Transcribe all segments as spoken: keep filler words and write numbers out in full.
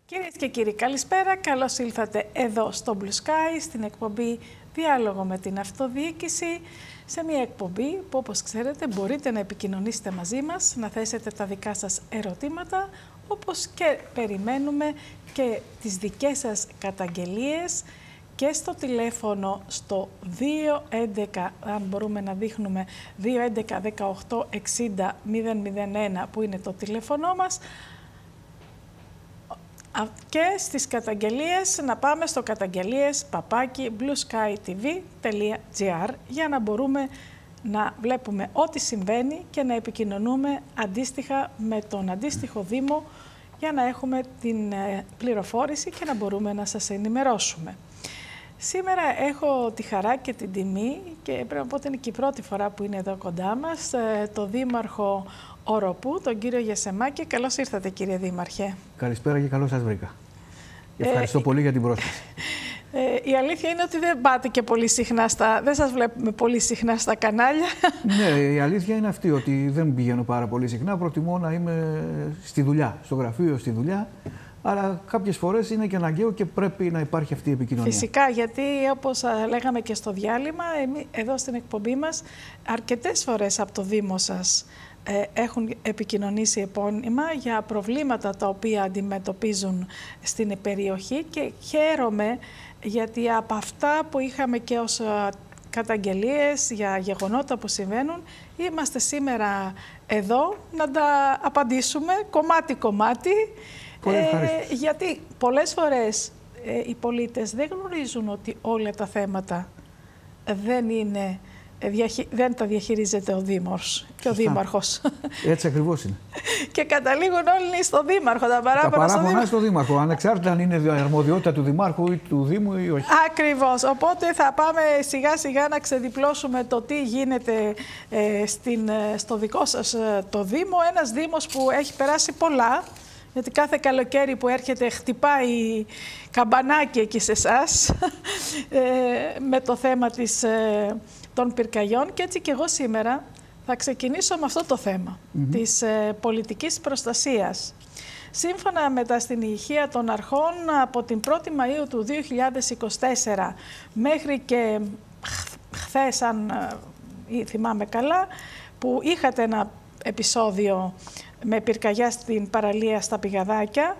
Κυρίες και κύριοι, καλησπέρα. Καλώς ήλθατε εδώ στο Blue Sky, στην εκπομπή Διάλογο με την Αυτοδιοίκηση, σε μια εκπομπή που, όπως ξέρετε, μπορείτε να επικοινωνήσετε μαζί μας, να θέσετε τα δικά σας ερωτήματα, όπως και περιμένουμε και τις δικές σας καταγγελίες και στο τηλέφωνο στο δύο έντεκα, αν μπορούμε να δείχνουμε, δύο έντεκα δεκαοκτώ εξήντα μηδέν μηδέν ένα που είναι το τηλέφωνο μας, και στις καταγγελίες να πάμε στο καταγγελίες παπάκι blueskytv.gr για να μπορούμε να βλέπουμε ό,τι συμβαίνει και να επικοινωνούμε αντίστοιχα με τον αντίστοιχο Δήμο για να έχουμε την πληροφόρηση και να μπορούμε να σας ενημερώσουμε. Σήμερα έχω τη χαρά και την τιμή και πρέπει να πω ότι είναι και η πρώτη φορά που είναι εδώ κοντά μας το Δήμαρχο Οροπού, τον κύριο Γεσεμάκη. Καλώς ήρθατε, κύριε Δήμαρχε. Καλησπέρα και καλώς σας βρήκα. Ευχαριστώ ε, πολύ για την πρόσκληση. Ε, η αλήθεια είναι ότι δεν πάτε και πολύ συχνά στα... δεν σας βλέπουμε πολύ συχνά στα κανάλια. Ναι, η αλήθεια είναι αυτή, ότι δεν πηγαίνω πάρα πολύ συχνά. Προτιμώ να είμαι στη δουλειά, στο γραφείο, στη δουλειά. Αλλά κάποιες φορές είναι και αναγκαίο και πρέπει να υπάρχει αυτή η επικοινωνία. Φυσικά, γιατί όπως λέγαμε και στο διάλειμμα, εμείς, εδώ στην εκπομπή μας, αρκετές φορές από το Δήμο σας ε, έχουν επικοινωνήσει επώνυμα για προβλήματα τα οποία αντιμετωπίζουν στην περιοχή και χαίρομαι γιατί από αυτά που είχαμε και ως καταγγελίες για γεγονότα που συμβαίνουν, είμαστε σήμερα εδώ να τα απαντήσουμε κομμάτι-κομμάτι. Ε, γιατί πολλές φορές ε, οι πολίτες δεν γνωρίζουν ότι όλα τα θέματα δεν, είναι, ε, διαχει, δεν τα διαχειρίζεται ο Δήμος και ο Δήμαρχος. Έτσι ακριβώς είναι. Και καταλήγουν όλοι στο Δήμαρχο, τα παράπονα, τα παράπονα στο, στο Δήμαρχο, ανεξάρτητα αν είναι αρμοδιότητα του Δημάρχου ή του Δήμου ή όχι. Ακριβώς. Οπότε θα πάμε σιγά σιγά να ξεδιπλώσουμε το τι γίνεται ε, στην, στο δικό σας ε, το Δήμο. Ένας Δήμος που έχει περάσει πολλά. Γιατί κάθε καλοκαίρι που έρχεται χτυπάει καμπανάκι εκεί σε εσάς ε, με το θέμα της, ε, των πυρκαγιών και έτσι και εγώ σήμερα θα ξεκινήσω με αυτό το θέμα mm-hmm. της ε, πολιτικής προστασίας. Σύμφωνα με τα στοιχεία των αρχών, από την πρώτη Μαΐου του δύο χιλιάδες είκοσι τέσσερα μέχρι και χθες, αν ε, θυμάμαι καλά, που είχατε ένα επεισόδιο με πυρκαγιά στην παραλία στα Πηγαδάκια,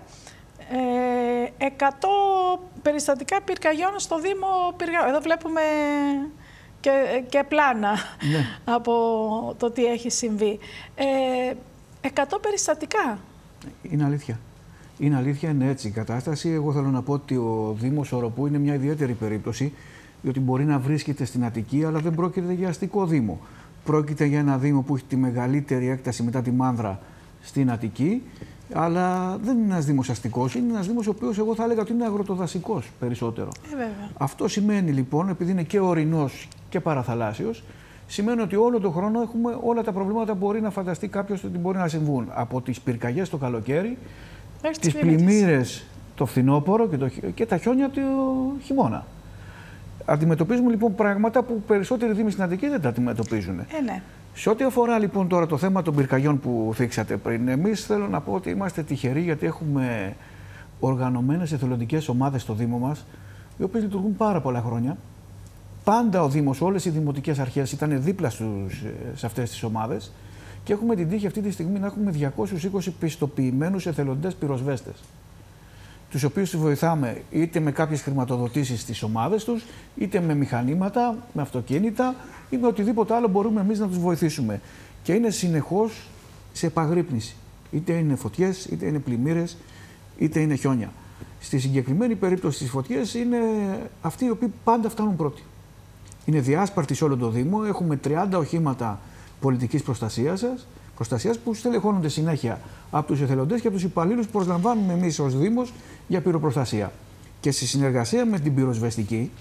ε, εκατό περιστατικά πυρκαγιών στο Δήμο Πυργα... Εδώ βλέπουμε και, και πλάνα ναι. από το τι έχει συμβεί. Ε, εκατό περιστατικά. Είναι αλήθεια. Είναι αλήθεια, είναι έτσι η κατάσταση. Εγώ θέλω να πω ότι ο Δήμος Οροπού είναι μια ιδιαίτερη περίπτωση, διότι μπορεί να βρίσκεται στην Αττική, αλλά δεν πρόκειται για αστικό Δήμο. Πρόκειται για ένα Δήμο που έχει τη μεγαλύτερη έκταση μετά τη Μάνδρα στην Αττική, αλλά δεν είναι ένας Δήμος αστικός, είναι ένας Δήμος ο οποίος εγώ θα έλεγα ότι είναι αγροτοδασικός περισσότερο. Ε, Αυτό σημαίνει λοιπόν, επειδή είναι και ορεινός και παραθαλάσσιος, σημαίνει ότι όλο τον χρόνο έχουμε όλα τα προβλήματα που μπορεί να φανταστεί κάποιος ότι μπορεί να συμβούν. Από τις πυρκαγιές το καλοκαίρι, τις πλημμύρες το φθινόπωρο και, το, και τα χιόνια το χειμώνα. Αντιμετωπίζουμε λοιπόν πράγματα που περισσότεροι Δήμοι στην Αττική δεν τα αντιμετωπίζουν. Ε, ναι. Σε ό,τι αφορά λοιπόν τώρα το θέμα των πυρκαγιών που θίξατε πριν, εμείς θέλω να πω ότι είμαστε τυχεροί γιατί έχουμε οργανωμένες εθελοντικές ομάδες στο Δήμο μας, οι οποίες λειτουργούν πάρα πολλά χρόνια. Πάντα ο Δήμος, όλες οι δημοτικές αρχές ήταν δίπλα στους, σε αυτές τις ομάδες και έχουμε την τύχη αυτή τη στιγμή να έχουμε διακόσιους είκοσι πιστοποιημένους εθελοντές πυροσβέστες, τους οποίους τους βοηθάμε είτε με κάποιες χρηματοδοτήσεις στις ομάδες τους, είτε με μηχανήματα, με αυτοκίνητα ή με οτιδήποτε άλλο μπορούμε εμείς να τους βοηθήσουμε. Και είναι συνεχώς σε επαγρύπνηση. Είτε είναι φωτιές, είτε είναι πλημμύρες, είτε είναι χιόνια. Στη συγκεκριμένη περίπτωση στις φωτιές είναι αυτοί οι οποίοι πάντα φτάνουν πρώτοι. Είναι διάσπαρτοι σε όλο το Δήμο. Έχουμε τριάντα οχήματα πολιτικής προστασίας σας. Προστασίας που στελεχώνονται συνέχεια από τους εθελοντές και από τους υπαλλήλους που προσλαμβάνουμε εμείς ως Δήμος για πυροπροστασία. Και στη συνεργασία με την πυροσβεστική.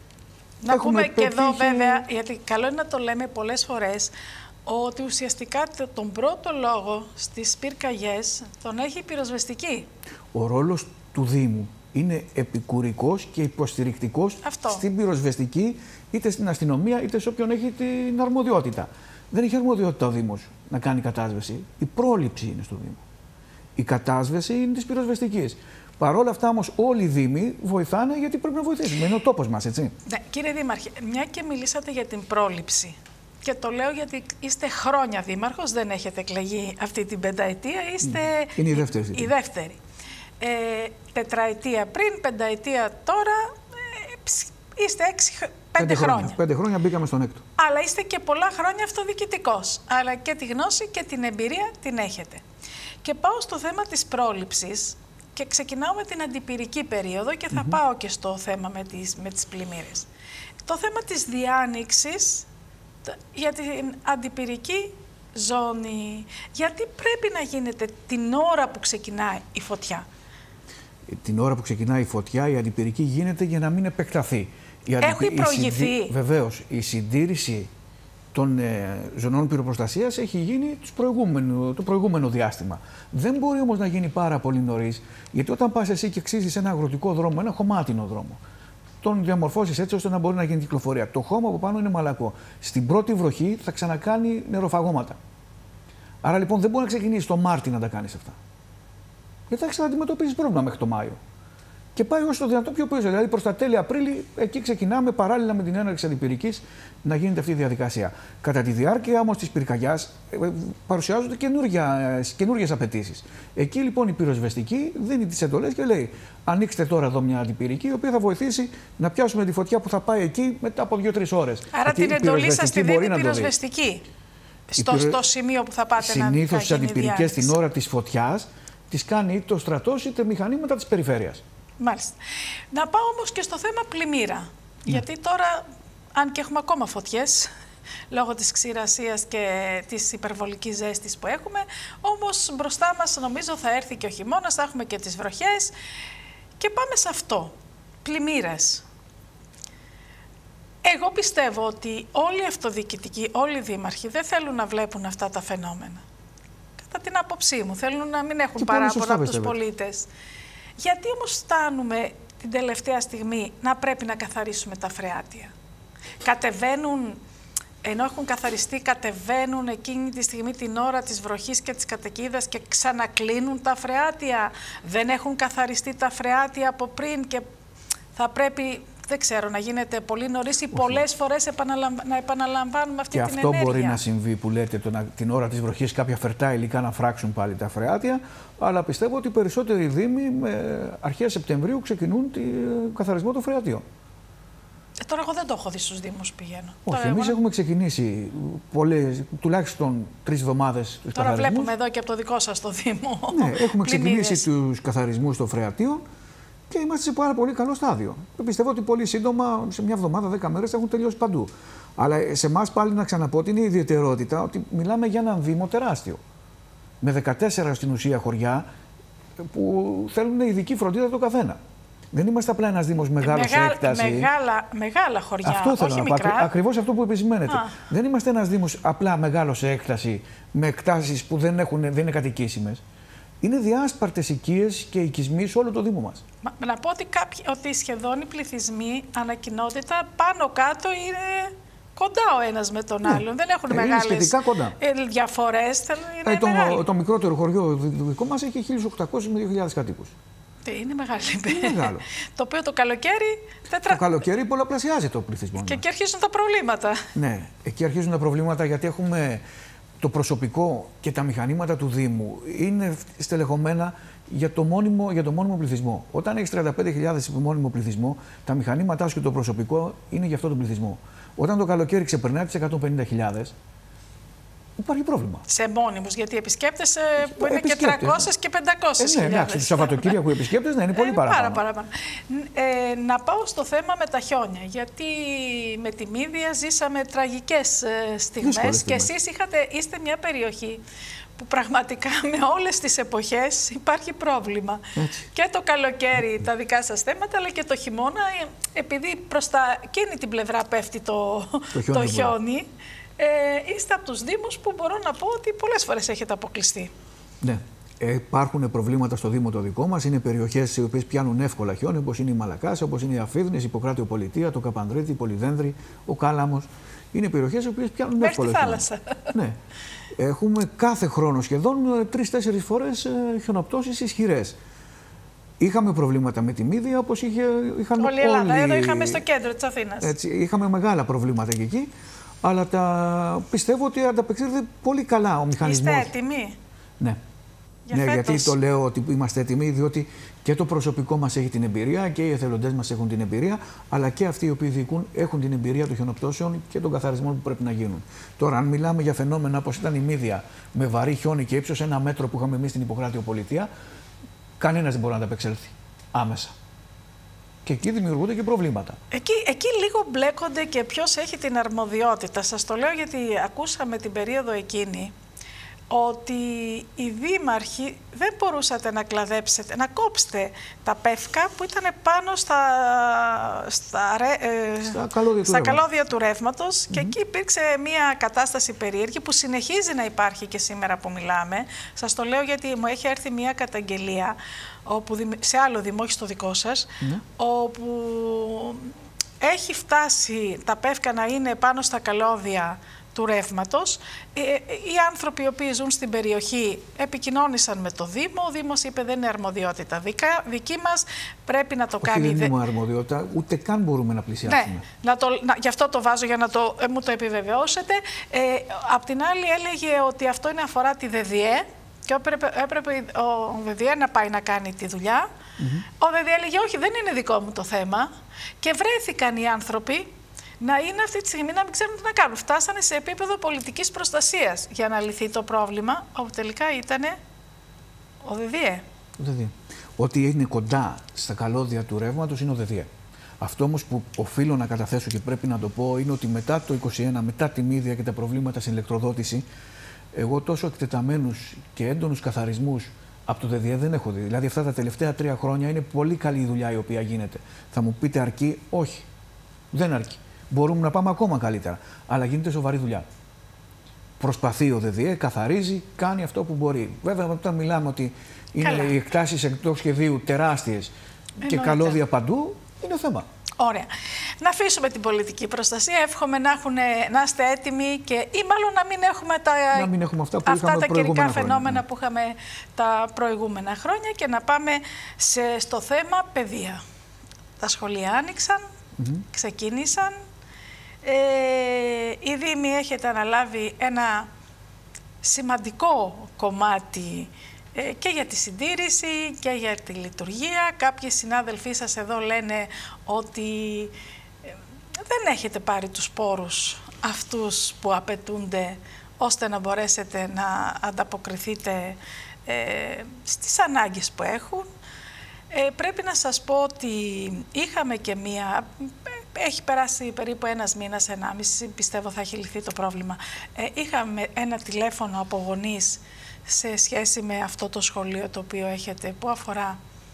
Να πούμε και πετύχει... εδώ βέβαια, γιατί καλό είναι να το λέμε πολλές φορές, ότι ουσιαστικά τον πρώτο λόγο στις πυρκαγιές τον έχει η πυροσβεστική. Ο ρόλος του Δήμου είναι επικουρικός και υποστηρικτικός Αυτό. στην πυροσβεστική, είτε στην αστυνομία, είτε σε όποιον έχει την αρμοδιότητα. Δεν έχει αρμοδιότητα ο Δήμος να κάνει κατάσβεση. Η πρόληψη είναι στο Δήμο. Η κατάσβεση είναι της πυροσβεστικής. Παρ' όλα αυτά όμως όλοι οι δήμοι βοηθάνε γιατί πρέπει να βοηθήσουμε. Είναι ο τόπος μας, έτσι. Ναι, κύριε Δήμαρχε, μια και μιλήσατε για την πρόληψη. Και το λέω γιατί είστε χρόνια δήμαρχος, δεν έχετε εκλεγεί αυτή την πενταετία, είστε είναι η δεύτερη. Η δεύτερη. Ε, τετραετία πριν, πενταετία τώρα, ε, είστε έξι, πέντε, πέντε χρόνια. χρόνια. Πέντε χρόνια μπήκαμε στον έκτο. Αλλά είστε και πολλά χρόνια αυτοδιοικητικός. Αλλά και τη γνώση και την εμπειρία την έχετε. Και πάω στο θέμα της πρόληψης και ξεκινάω με την αντιπυρική περίοδο και θα mm-hmm. πάω και στο θέμα με τις, με τις πλημμύρες. Το θέμα της διάνοιξης για την αντιπυρική ζώνη, γιατί πρέπει να γίνεται την ώρα που ξεκινάει η φωτιά. Την ώρα που ξεκινάει η φωτιά η αντιπυρική γίνεται για να μην επεκταθεί. Η αντιπυ... Έχει προηγηθεί. Η συνδύ... Βεβαίως, η συντήρηση των ε, ζωνών πυροπροστασίας έχει γίνει το προηγούμενο διάστημα. Δεν μπορεί όμως να γίνει πάρα πολύ νωρίς, γιατί όταν πας εσύ και ξύσεις ένα αγροτικό δρόμο, ένα χωμάτινο δρόμο, τον διαμορφώσεις έτσι ώστε να μπορεί να γίνει κυκλοφορία. Το χώμα από πάνω είναι μαλακό. Στην πρώτη βροχή θα ξανακάνει νεροφαγώματα. Άρα λοιπόν δεν μπορεί να ξεκινήσει το Μάρτι να τα κάνεις αυτά. Γιατί θα ξαναντιμετωπίζεις πρόβλημα μέχρι το Μάιο. Και πάει όσο το δυνατό πιο πίσω. Δηλαδή προς τα τέλη Απρίλη, εκεί ξεκινάμε παράλληλα με την έναρξη αντιπυρικής να γίνεται αυτή η διαδικασία. Κατά τη διάρκεια όμως της πυρκαγιάς παρουσιάζονται καινούργιες απαιτήσεις. Εκεί λοιπόν η πυροσβεστική δίνει τις εντολές και λέει: ανοίξτε τώρα εδώ μια αντιπυρική, η οποία θα βοηθήσει να πιάσουμε τη φωτιά που θα πάει εκεί μετά από δύο τρεις ώρες. Άρα την εντολή σας τη δίνει η πυροσβεστική. Στο, πυρο... στο σημείο που θα πάτε Συνήθως να συνήθως τις αντιπυρικές την ώρα της φωτιάς τις κάνει είτε ο στρατός είτε μηχανήματα της περιφέρειας. Μάλιστα. Να πάω όμως και στο θέμα πλημμύρα. Ναι. Γιατί τώρα, αν και έχουμε ακόμα φωτιές, λόγω της ξηρασίας και της υπερβολικής ζέστης που έχουμε, όμως μπροστά μας νομίζω θα έρθει και ο χειμώνας, θα έχουμε και τις βροχές. Και πάμε σε αυτό. Πλημμύρες. Εγώ πιστεύω ότι όλοι οι αυτοδιοικητικοί, όλοι οι δήμαρχοι δεν θέλουν να βλέπουν αυτά τα φαινόμενα. Κατά την άποψή μου, θέλουν να μην έχουν παράπονα από τους πολίτες. Γιατί όμως φτάνουμε την τελευταία στιγμή να πρέπει να καθαρίσουμε τα φρεάτια. Κατεβαίνουν, ενώ έχουν καθαριστεί, κατεβαίνουν εκείνη τη στιγμή την ώρα της βροχής και της καταιγίδας και ξανακλίνουν τα φρεάτια. Δεν έχουν καθαριστεί τα φρεάτια από πριν και θα πρέπει, δεν ξέρω, να γίνεται πολύ νωρίς ή πολλές φορές επαναλαμβα... να επαναλαμβάνουμε αυτή και την ενέργεια. Και αυτό μπορεί να συμβεί που λέτε το, την ώρα της βροχής κάποια φερτά υλικά να φράξουν πάλι τα φρεάτια, αλλά πιστεύω ότι οι περισσότεροι δήμοι με αρχές Σεπτεμβρίου ξεκινούν τον καθαρισμό των φρεατίων. Ε, τώρα εγώ δεν το έχω δει στους δήμους πηγαίνω. Όχι, εμείς εγώ... έχουμε ξεκινήσει πολλές, τουλάχιστον τρεις εβδομάδες τους τώρα καθαρισμούς. Τώρα βλέπουμε εδώ και από το δικό σας το Δήμο. Ναι, έχουμε ξεκινήσει τους καθαρισμούς των φρεατίων. Και είμαστε σε πάρα πολύ καλό στάδιο. Πιστεύω ότι πολύ σύντομα, σε μια εβδομάδα, δέκα μέρες, θα έχουν τελειώσει παντού. Αλλά σε εμάς πάλι να ξαναπώ ότι είναι η ιδιαιτερότητα ότι μιλάμε για έναν Δήμο τεράστιο. Με δεκατέσσερα στην ουσία χωριά που θέλουν ειδική φροντίδα το καθένα. Δεν είμαστε απλά ένας Δήμος μεγάλος σε έκταση. Μεγάλα, μεγάλα χωριά, αυτό θέλω όχι να πω. μικρά. Ακριβώς αυτό που επισημαίνετε. Α. Δεν είμαστε ένας Δήμος απλά μεγάλος σε έκταση, με εκτάσεις που δεν, έχουν, δεν είναι κατοικήσιμες. Είναι διάσπαρτες οικίες και οικισμοί σε όλο το Δήμο μας. Μα, να πω ότι, κάποιοι, ότι σχεδόν οι πληθυσμοί ανακοινότητα πάνω κάτω είναι κοντά ο ένας με τον άλλον. Ναι. Δεν έχουν ε, μεγάλες κοντά. διαφορές. Είναι ε, το, το μικρότερο χωριό δικό μας έχει χίλιους οκτακόσιους με δύο χιλιάδες κατοίκους. Είναι μεγάλη. Είναι μεγάλο. Το οποίο το καλοκαίρι... Τετρα... Το καλοκαίρι πολλαπλασιάζει το πληθυσμό. Και εκεί αρχίζουν τα προβλήματα. Ναι, εκεί αρχίζουν τα προβλήματα γιατί έχουμε... Το προσωπικό και τα μηχανήματα του Δήμου είναι στελεχωμένα για το μόνιμο, για το μόνιμο πληθυσμό. Όταν έχεις τριάντα πέντε χιλιάδες μόνιμο πληθυσμό, τα μηχανήματά σου και το προσωπικό είναι για αυτόν τον πληθυσμό. Όταν το καλοκαίρι ξεπερνάει τις εκατόν πενήντα χιλιάδες, υπάρχει πρόβλημα. Σε μόνιμους, γιατί οι επισκέπτες που είναι και τριακόσιες και πεντακόσιες χιλιάδες. Ε, ναι, εντάξει, το Σαββατοκύριακο οι επισκέπτες να είναι πολύ ε, παραπάνω. Πάρα, πάρα. Ε, να πάω στο θέμα με τα χιόνια, γιατί με τη Μύδια ζήσαμε τραγικές ε, στιγμές Δύσκολες και στιγμές. Εσείς είχατε, είστε μια περιοχή που πραγματικά με όλες τις εποχές υπάρχει πρόβλημα. Έτσι. Και το καλοκαίρι τα δικά σας θέματα, αλλά και το χειμώνα, επειδή προς τα εκείνη την πλευρά πέφτει το, το χιόνι. Το χιόνι Ε, είστε από τους Δήμους που μπορώ να πω ότι πολλές φορές έχετε αποκλειστεί. Ναι. Ε, υπάρχουν προβλήματα στο Δήμο το δικό μας. Είναι περιοχές οι οποίες πιάνουν εύκολα χιόνι, όπως είναι η Μαλακάσα, όπως είναι η Αφίδνης, η Ιπποκράτειο Πολιτεία, το Καπανδρίτη, η Πολυδένδρη, ο Κάλαμος. Είναι περιοχές οι οποίες πιάνουν μέχρι εύκολα. Τη θάλασσα. Ναι. Έχουμε κάθε χρόνο σχεδόν τρεις-τέσσερις φορές χιονοπτώσεις ισχυρές. Είχαμε προβλήματα με τη Μύδια, όπως είχε, είχαν όλη η Ελλάδα. όλοι... Εδώ είχαμε στο κέντρο της Αθήνας. Έτσι, είχαμε μεγάλα προβλήματα και εκεί, αλλά τα... πιστεύω ότι ανταπεξήλθε πολύ καλά ο μηχανισμός. Είστε έτοιμοι? Ναι. Για ναι, φέτος. γιατί το λέω ότι είμαστε έτοιμοι, διότι και το προσωπικό μας έχει την εμπειρία και οι εθελοντές μας έχουν την εμπειρία, αλλά και αυτοί οι οποίοι διοικούν έχουν την εμπειρία των χιονοπτώσεων και των καθαρισμών που πρέπει να γίνουν. Τώρα, αν μιλάμε για φαινόμενα όπως ήταν η Μύδια, με βαρύ χιόνι και ύψος ένα μέτρο που είχαμε εμείς στην Ιπποκράτειο Πολιτεία, κανένας δεν μπορεί να ανταπεξέλθει άμεσα. Και εκεί δημιουργούνται και προβλήματα. Εκεί, εκεί λίγο μπλέκονται και ποιος έχει την αρμοδιότητα. Σας το λέω γιατί ακούσαμε την περίοδο εκείνη ότι οι δήμαρχοι δεν μπορούσατε να κλαδέψετε, να κόψετε τα πεύκα που ήταν πάνω στα, στα, ε, στα καλώδια του, στα καλώδια του ρεύματος mm-hmm. και εκεί υπήρξε μια κατάσταση περίεργη που συνεχίζει να υπάρχει και σήμερα που μιλάμε. Σας το λέω γιατί μου έχει έρθει μια καταγγελία όπου, σε άλλο δήμο, όχι στο δικό σας, mm-hmm. όπου έχει φτάσει τα πεύκα να είναι πάνω στα καλώδια του ρεύματος. Ε, οι άνθρωποι οι οποίοι ζουν στην περιοχή επικοινώνησαν με το Δήμο. Ο Δήμος είπε δεν είναι αρμοδιότητα δικά, δική μας, πρέπει να το Όχι, κάνει. Δεν είναι αρμοδιότητα, ούτε καν μπορούμε να πλησιάσουμε. Ναι, να το, να, γι' αυτό το βάζω για να το, ε, μου το επιβεβαιώσετε. Ε, απ' την άλλη έλεγε ότι αυτό είναι αφορά τη ΔΕΔΙΕ και έπρεπε, έπρεπε ο ΔΕΔΙΕ να πάει να κάνει τη δουλειά. Mm-hmm. Ο ΔΕΔΙΕ έλεγε όχι, δεν είναι δικό μου το θέμα και βρέθηκαν οι άνθρωποι να είναι αυτή τη στιγμή να μην ξέρουν τι να κάνουν. Φτάσανε σε επίπεδο πολιτικής προστασίας για να λυθεί το πρόβλημα, όπου τελικά ήταν ο ΔΕΔΙΕ. ΔΕΔΙΕ. Ό,τι είναι κοντά στα καλώδια του ρεύματος είναι ο ΔΕΔΙΕ. Αυτό όμως που οφείλω να καταθέσω και πρέπει να το πω είναι ότι μετά το είκοσι ένα, μετά τη Μύδια και τα προβλήματα στην ηλεκτροδότηση, εγώ τόσο εκτεταμένους και έντονους καθαρισμούς από το ΔΕΔΙΕ δεν έχω δει. Δηλαδή αυτά τα τελευταία τρία χρόνια είναι πολύ καλή η δουλειά η οποία γίνεται. Θα μου πείτε αρκεί? Όχι. Δεν αρκεί. Μπορούμε να πάμε ακόμα καλύτερα. Αλλά γίνεται σοβαρή δουλειά. Προσπαθεί ο ΔΕΔΙΕ, καθαρίζει, κάνει αυτό που μπορεί. Βέβαια, όταν μιλάμε ότι είναι Καλά. οι εκτάσεις εκτός σχεδίου τεράστιες και καλώδια παντού, είναι θέμα. Ωραία. Να αφήσουμε την πολιτική προστασία. Εύχομαι να, έχουν, να είστε έτοιμοι και, ή μάλλον να μην έχουμε τα, να μην έχουμε αυτά που αυτά τα καιρικά φαινόμενα χρόνια. που είχαμε τα προηγούμενα χρόνια και να πάμε σε, στο θέμα παιδεία. Τα σχολεία άνοιξαν, mm-hmm. ξεκίνησαν. Ε, οι Δήμοι έχετε αναλάβει ένα σημαντικό κομμάτι ε, και για τη συντήρηση και για τη λειτουργία. Κάποιοι συνάδελφοί σας εδώ λένε ότι ε, δεν έχετε πάρει τους πόρους αυτούς που απαιτούνται ώστε να μπορέσετε να ανταποκριθείτε ε, στις ανάγκες που έχουν. Ε, πρέπει να σας πω ότι είχαμε και μία, έχει περάσει περίπου ένας μήνας, ενάμιση, πιστεύω θα έχει λυθεί το πρόβλημα. Ε, είχαμε ένα τηλέφωνο από γονείς σε σχέση με αυτό το σχολείο το οποίο έχετε, που αφορά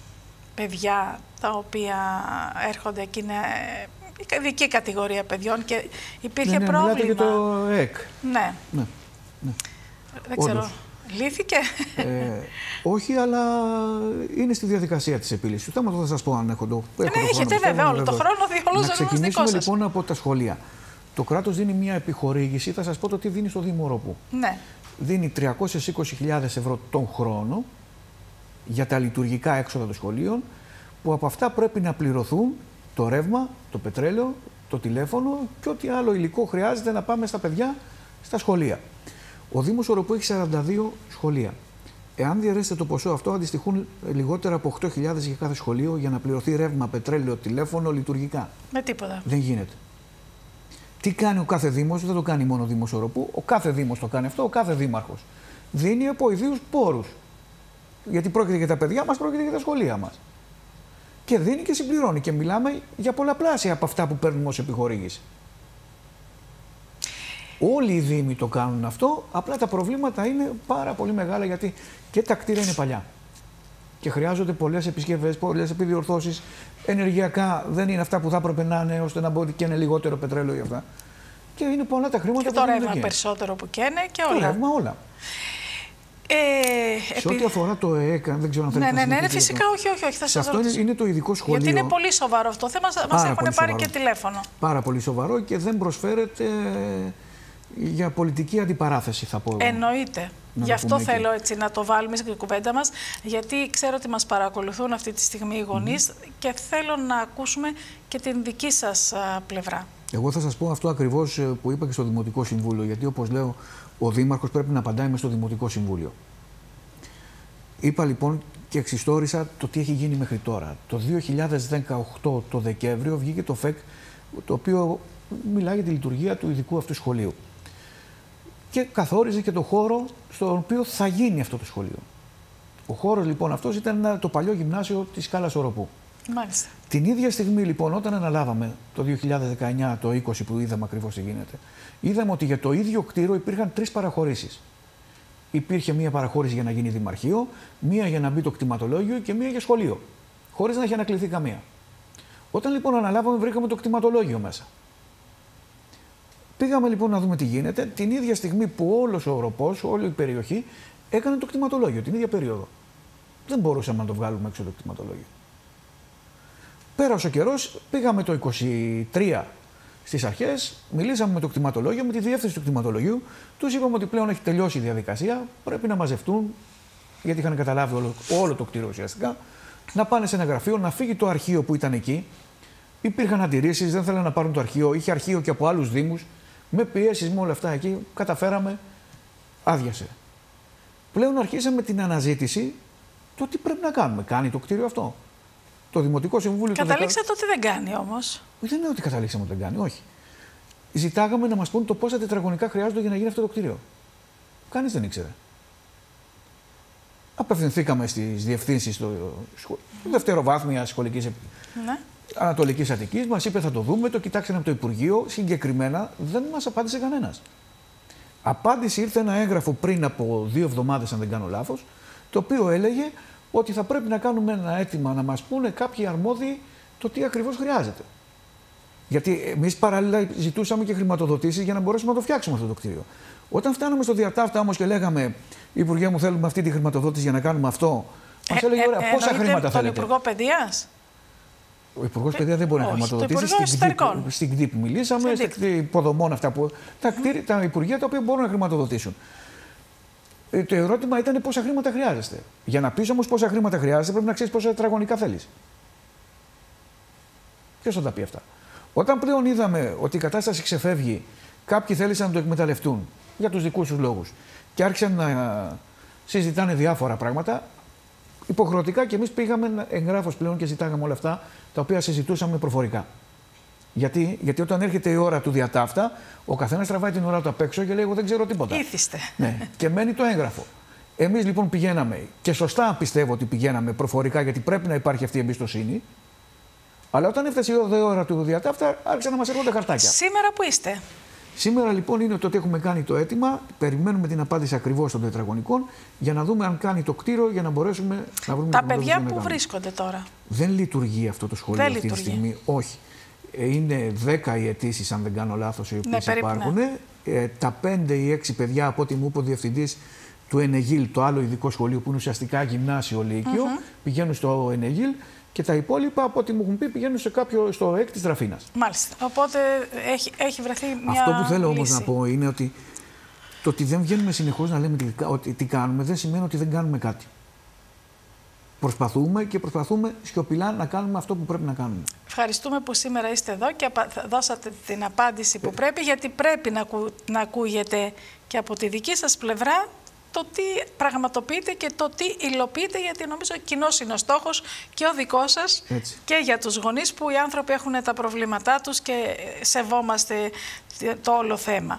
παιδιά τα οποία έρχονται εκεί, είναι ειδική κατηγορία παιδιών και υπήρχε ναι, ναι, πρόβλημα. Μιλάτε για το ΕΚ. Ναι. ναι, ναι. Δεν ξέρω. Όντως. Λύθηκε. Ε, όχι, αλλά είναι στη διαδικασία της επίλυσης. Ούτε θα σας πω αν έχω το, ναι, έχω το έχετε χρόνο. βέβαια όλο το χρόνο, όλος Να ξεκινήσουμε λοιπόν από τα σχολεία. Το κράτος δίνει μια επιχορήγηση, θα σας πω το τι δίνει στο Δήμο Οροπού. Ναι. Δίνει τριακόσιες είκοσι χιλιάδες ευρώ τον χρόνο για τα λειτουργικά έξοδα των σχολείων, που από αυτά πρέπει να πληρωθούν το ρεύμα, το πετρέλαιο, το τηλέφωνο και ό,τι άλλο υλικό χρειάζεται να πάμε στα παιδιά στα σχολεία. Ο Δήμος Οροπού έχει σαράντα δύο σχολεία. Εάν διαιρέσετε το ποσό αυτό, αντιστοιχούν λιγότερα από οκτώ χιλιάδες για κάθε σχολείο για να πληρωθεί ρεύμα, πετρέλαιο, τηλέφωνο, λειτουργικά. Με τίποτα. Δεν γίνεται. Τι κάνει ο κάθε Δήμος? Δεν το κάνει μόνο ο Δήμος Οροπού. Ο κάθε Δήμος το κάνει αυτό, ο κάθε Δήμαρχος. Δίνει από ιδίους πόρους. Γιατί πρόκειται για τα παιδιά μας, πρόκειται για τα σχολεία μας. Και δίνει και συμπληρώνει. Και μιλάμε για πολλαπλάσια από αυτά που παίρνουμε ως επιχορήγηση. Όλοι οι Δήμοι το κάνουν αυτό, απλά τα προβλήματα είναι πάρα πολύ μεγάλα γιατί και τα κτίρια είναι παλιά. Και χρειάζονται πολλές επισκευές, πολλές επιδιορθώσεις. Ενεργειακά δεν είναι αυτά που θα έπρεπε να είναι, ώστε να μπορεί και είναι λιγότερο πετρέλαιο για αυτά. Και είναι πολλά τα χρήματα και που το ρεύμα περισσότερο που καίνε και όλα. Το ρεύμα όλα. Ε, σε ό,τι επί... αφορά το ΕΕΚ, δεν ξέρω αν θέλετε ναι, να ναι, ναι, φυσικά, όχι, όχι, όχι. Θα σε αυτό είναι, είναι το ειδικό σχολείο. Γιατί είναι πολύ σοβαρό αυτό το θέμα, μας έχουν πάρει σοβαρό. Και τηλέφωνο. Πάρα πολύ σοβαρό και δεν προσφέρεται για πολιτική αντιπαράθεση, θα πω. Εννοείται. Γι' αυτό θέλω έτσι να το βάλουμε στην κουβέντα μας, γιατί ξέρω ότι μας παρακολουθούν αυτή τη στιγμή οι γονείς mm. και θέλω να ακούσουμε και την δική σας α, πλευρά. Εγώ θα σας πω αυτό ακριβώς που είπα και στο Δημοτικό Συμβούλιο, γιατί όπως λέω, ο Δήμαρχος πρέπει να απαντάει μες στο Δημοτικό Συμβούλιο. Είπα λοιπόν και εξιστόρισα το τι έχει γίνει μέχρι τώρα. Το δύο χιλιάδες δεκαοκτώ το Δεκέμβριο βγήκε το ΦΕΚ, το οποίο μιλάει για τη λειτουργία του ειδικού αυτού σχολείου. Και καθόριζε και το χώρο στον οποίο θα γίνει αυτό το σχολείο. Ο χώρος λοιπόν αυτός ήταν το παλιό γυμνάσιο της Σκάλας Οροπού. Μάλιστα. Την ίδια στιγμή λοιπόν, όταν αναλάβαμε το δύο χιλιάδες δεκαεννιά, το είκοσι που είδαμε ακριβώς τι γίνεται, είδαμε ότι για το ίδιο κτίριο υπήρχαν τρεις παραχωρήσεις. Υπήρχε μία παραχώρηση για να γίνει δημαρχείο, μία για να μπει το κτηματολόγιο και μία για σχολείο. Χωρίς να έχει ανακληθεί καμία. Όταν λοιπόν αναλάβαμε, βρήκαμε το κτηματολόγιο μέσα. Πήγαμε λοιπόν να δούμε τι γίνεται, την ίδια στιγμή που όλος ο Οροπός, όλη η περιοχή, έκανε το κτηματολόγιο, την ίδια περίοδο. Δεν μπορούσαμε να το βγάλουμε έξω το κτηματολόγιο. Πέρασε ο καιρός, πήγαμε το είκοσι τρία στις αρχές, μιλήσαμε με το κτηματολόγιο, με τη διεύθυνση του κτηματολογίου, τους είπαμε ότι πλέον έχει τελειώσει η διαδικασία, πρέπει να μαζευτούν, γιατί είχαν καταλάβει όλο, όλο το κτίριο ουσιαστικά, να πάνε σε ένα γραφείο, να φύγει το αρχείο που ήταν εκεί. Υπήρχαν αντιρρήσεις, δεν θέλανε να πάρουν το αρχείο, είχε αρχείο και από άλλους δήμους. Με πιέσεις, με όλα αυτά εκεί, καταφέραμε, άδειασε. Πλέον αρχίσαμε την αναζήτηση το τι πρέπει να κάνουμε. Κάνει το κτίριο αυτό. Το Δημοτικό Συμβούλιο. Καταλήξατε ότι δεν κάνει όμως. Δεν είναι ότι καταλήξαμε ότι δεν κάνει, όχι. Ζητάγαμε να μας πούν το πόσα τετραγωνικά χρειάζονται για να γίνει αυτό το κτίριο. Κανείς δεν ήξερε. Απευθυνθήκαμε στις διευθύνσεις του δευτεροβάθμια σχολικής ναι. Ανατολικής Αττικής, μας είπε θα το δούμε, το κοιτάξαμε από το Υπουργείο, συγκεκριμένα δεν μας απάντησε κανένας. Απάντηση ήρθε ένα έγγραφο πριν από δύο εβδομάδες, αν δεν κάνω λάθος, το οποίο έλεγε ότι θα πρέπει να κάνουμε ένα αίτημα να μας πούνε κάποιοι αρμόδιοι το τι ακριβώς χρειάζεται. Γιατί εμείς παράλληλα ζητούσαμε και χρηματοδοτήσεις για να μπορέσουμε να το φτιάξουμε αυτό το κτίριο. Όταν φτάναμε στο διατάφτα όμως και λέγαμε, Υπουργέ μου, θέλουμε αυτή τη χρηματοδότηση για να κάνουμε αυτό, μας ε, έλεγε, ωραία, ε, πόσα χρήματα θέλετε. Τον Υπουργό Παιδείας. Ο Υπουργός Παιδείας δεν μπορεί όχι, να χρηματοδοτήσει. Στην ΚΔΙΠ μιλήσαμε, στην υποδομών αυτά που. Τα, κτίρια, τα υπουργεία τα οποία μπορούν να χρηματοδοτήσουν. Ε, το ερώτημα ήταν πόσα χρήματα χρειάζεστε. Για να πεις όμως πόσα χρήματα χρειάζεται, πρέπει να ξέρεις πόσα τετραγωνικά θέλεις. Ποιος θα τα πει αυτά. Όταν πλέον είδαμε ότι η κατάσταση ξεφεύγει, κάποιοι θέλησαν να το εκμεταλλευτούν για τους δικούς τους λόγους και άρχισαν να συζητάνε διάφορα πράγματα. Υποχρεωτικά και εμείς πήγαμε εγγράφος πλέον και ζητάγαμε όλα αυτά τα οποία συζητούσαμε προφορικά. Γιατί, γιατί όταν έρχεται η ώρα του διατάφτα, ο καθένας τραβάει την ώρα του απ' έξω και λέει: εγώ δεν ξέρω τίποτα. Ήθιστε. Ναι, και μένει το έγγραφο. Εμείς λοιπόν πηγαίναμε, και σωστά πιστεύω ότι πηγαίναμε προφορικά, γιατί πρέπει να υπάρχει αυτή η εμπιστοσύνη. Αλλά όταν έφτασε η ώρα του διατάφτα, άρχισαν να μας έρχονται χαρτάκια. Σήμερα που είστε. Σήμερα λοιπόν είναι το ότι έχουμε κάνει το αίτημα, περιμένουμε την απάντηση ακριβώς των τετραγωνικών για να δούμε αν κάνει το κτίριο για να μπορέσουμε να βρούμε. Τα παιδιά που βρίσκονται τώρα. Δεν λειτουργεί αυτό το σχολείο δεν αυτή λειτουργεί. τη στιγμή. Όχι. Είναι δέκα οι αιτήσεις, αν δεν κάνω λάθος, οι οποίες ναι, υπάρχουν. Ναι. Ε, τα πέντε ή έξι παιδιά, από ό,τι μου είπε ο διευθυντής του Ενεγίλ, το άλλο ειδικό σχολείο που είναι ουσιαστικά γυμνάσιο λύκειο, mm-hmm. πηγαίνουν στο Ενεγίλ. Και τα υπόλοιπα, από ό,τι μου έχουν πει, πηγαίνουν σε κάποιο, στο ΕΚ της Δραφίνας. Μάλιστα. Οπότε έχει, έχει βρεθεί μια. Αυτό που θέλω λύση. όμως να πω είναι ότι το ότι δεν βγαίνουμε συνεχώς να λέμε τι, ότι, τι κάνουμε δεν σημαίνει ότι δεν κάνουμε κάτι. Προσπαθούμε και προσπαθούμε σιωπηλά να κάνουμε αυτό που πρέπει να κάνουμε. Ευχαριστούμε που σήμερα είστε εδώ και δώσατε την απάντηση που πρέπει, γιατί πρέπει να, ακου, να ακούγεται και από τη δική σας πλευρά το τι πραγματοποιείτε και το τι υλοποιείτε, γιατί νομίζω κοινός είναι ο στόχος και ο δικός σας. Έτσι. Και για τους γονείς που οι άνθρωποι έχουν τα προβλήματά τους και σεβόμαστε το όλο θέμα.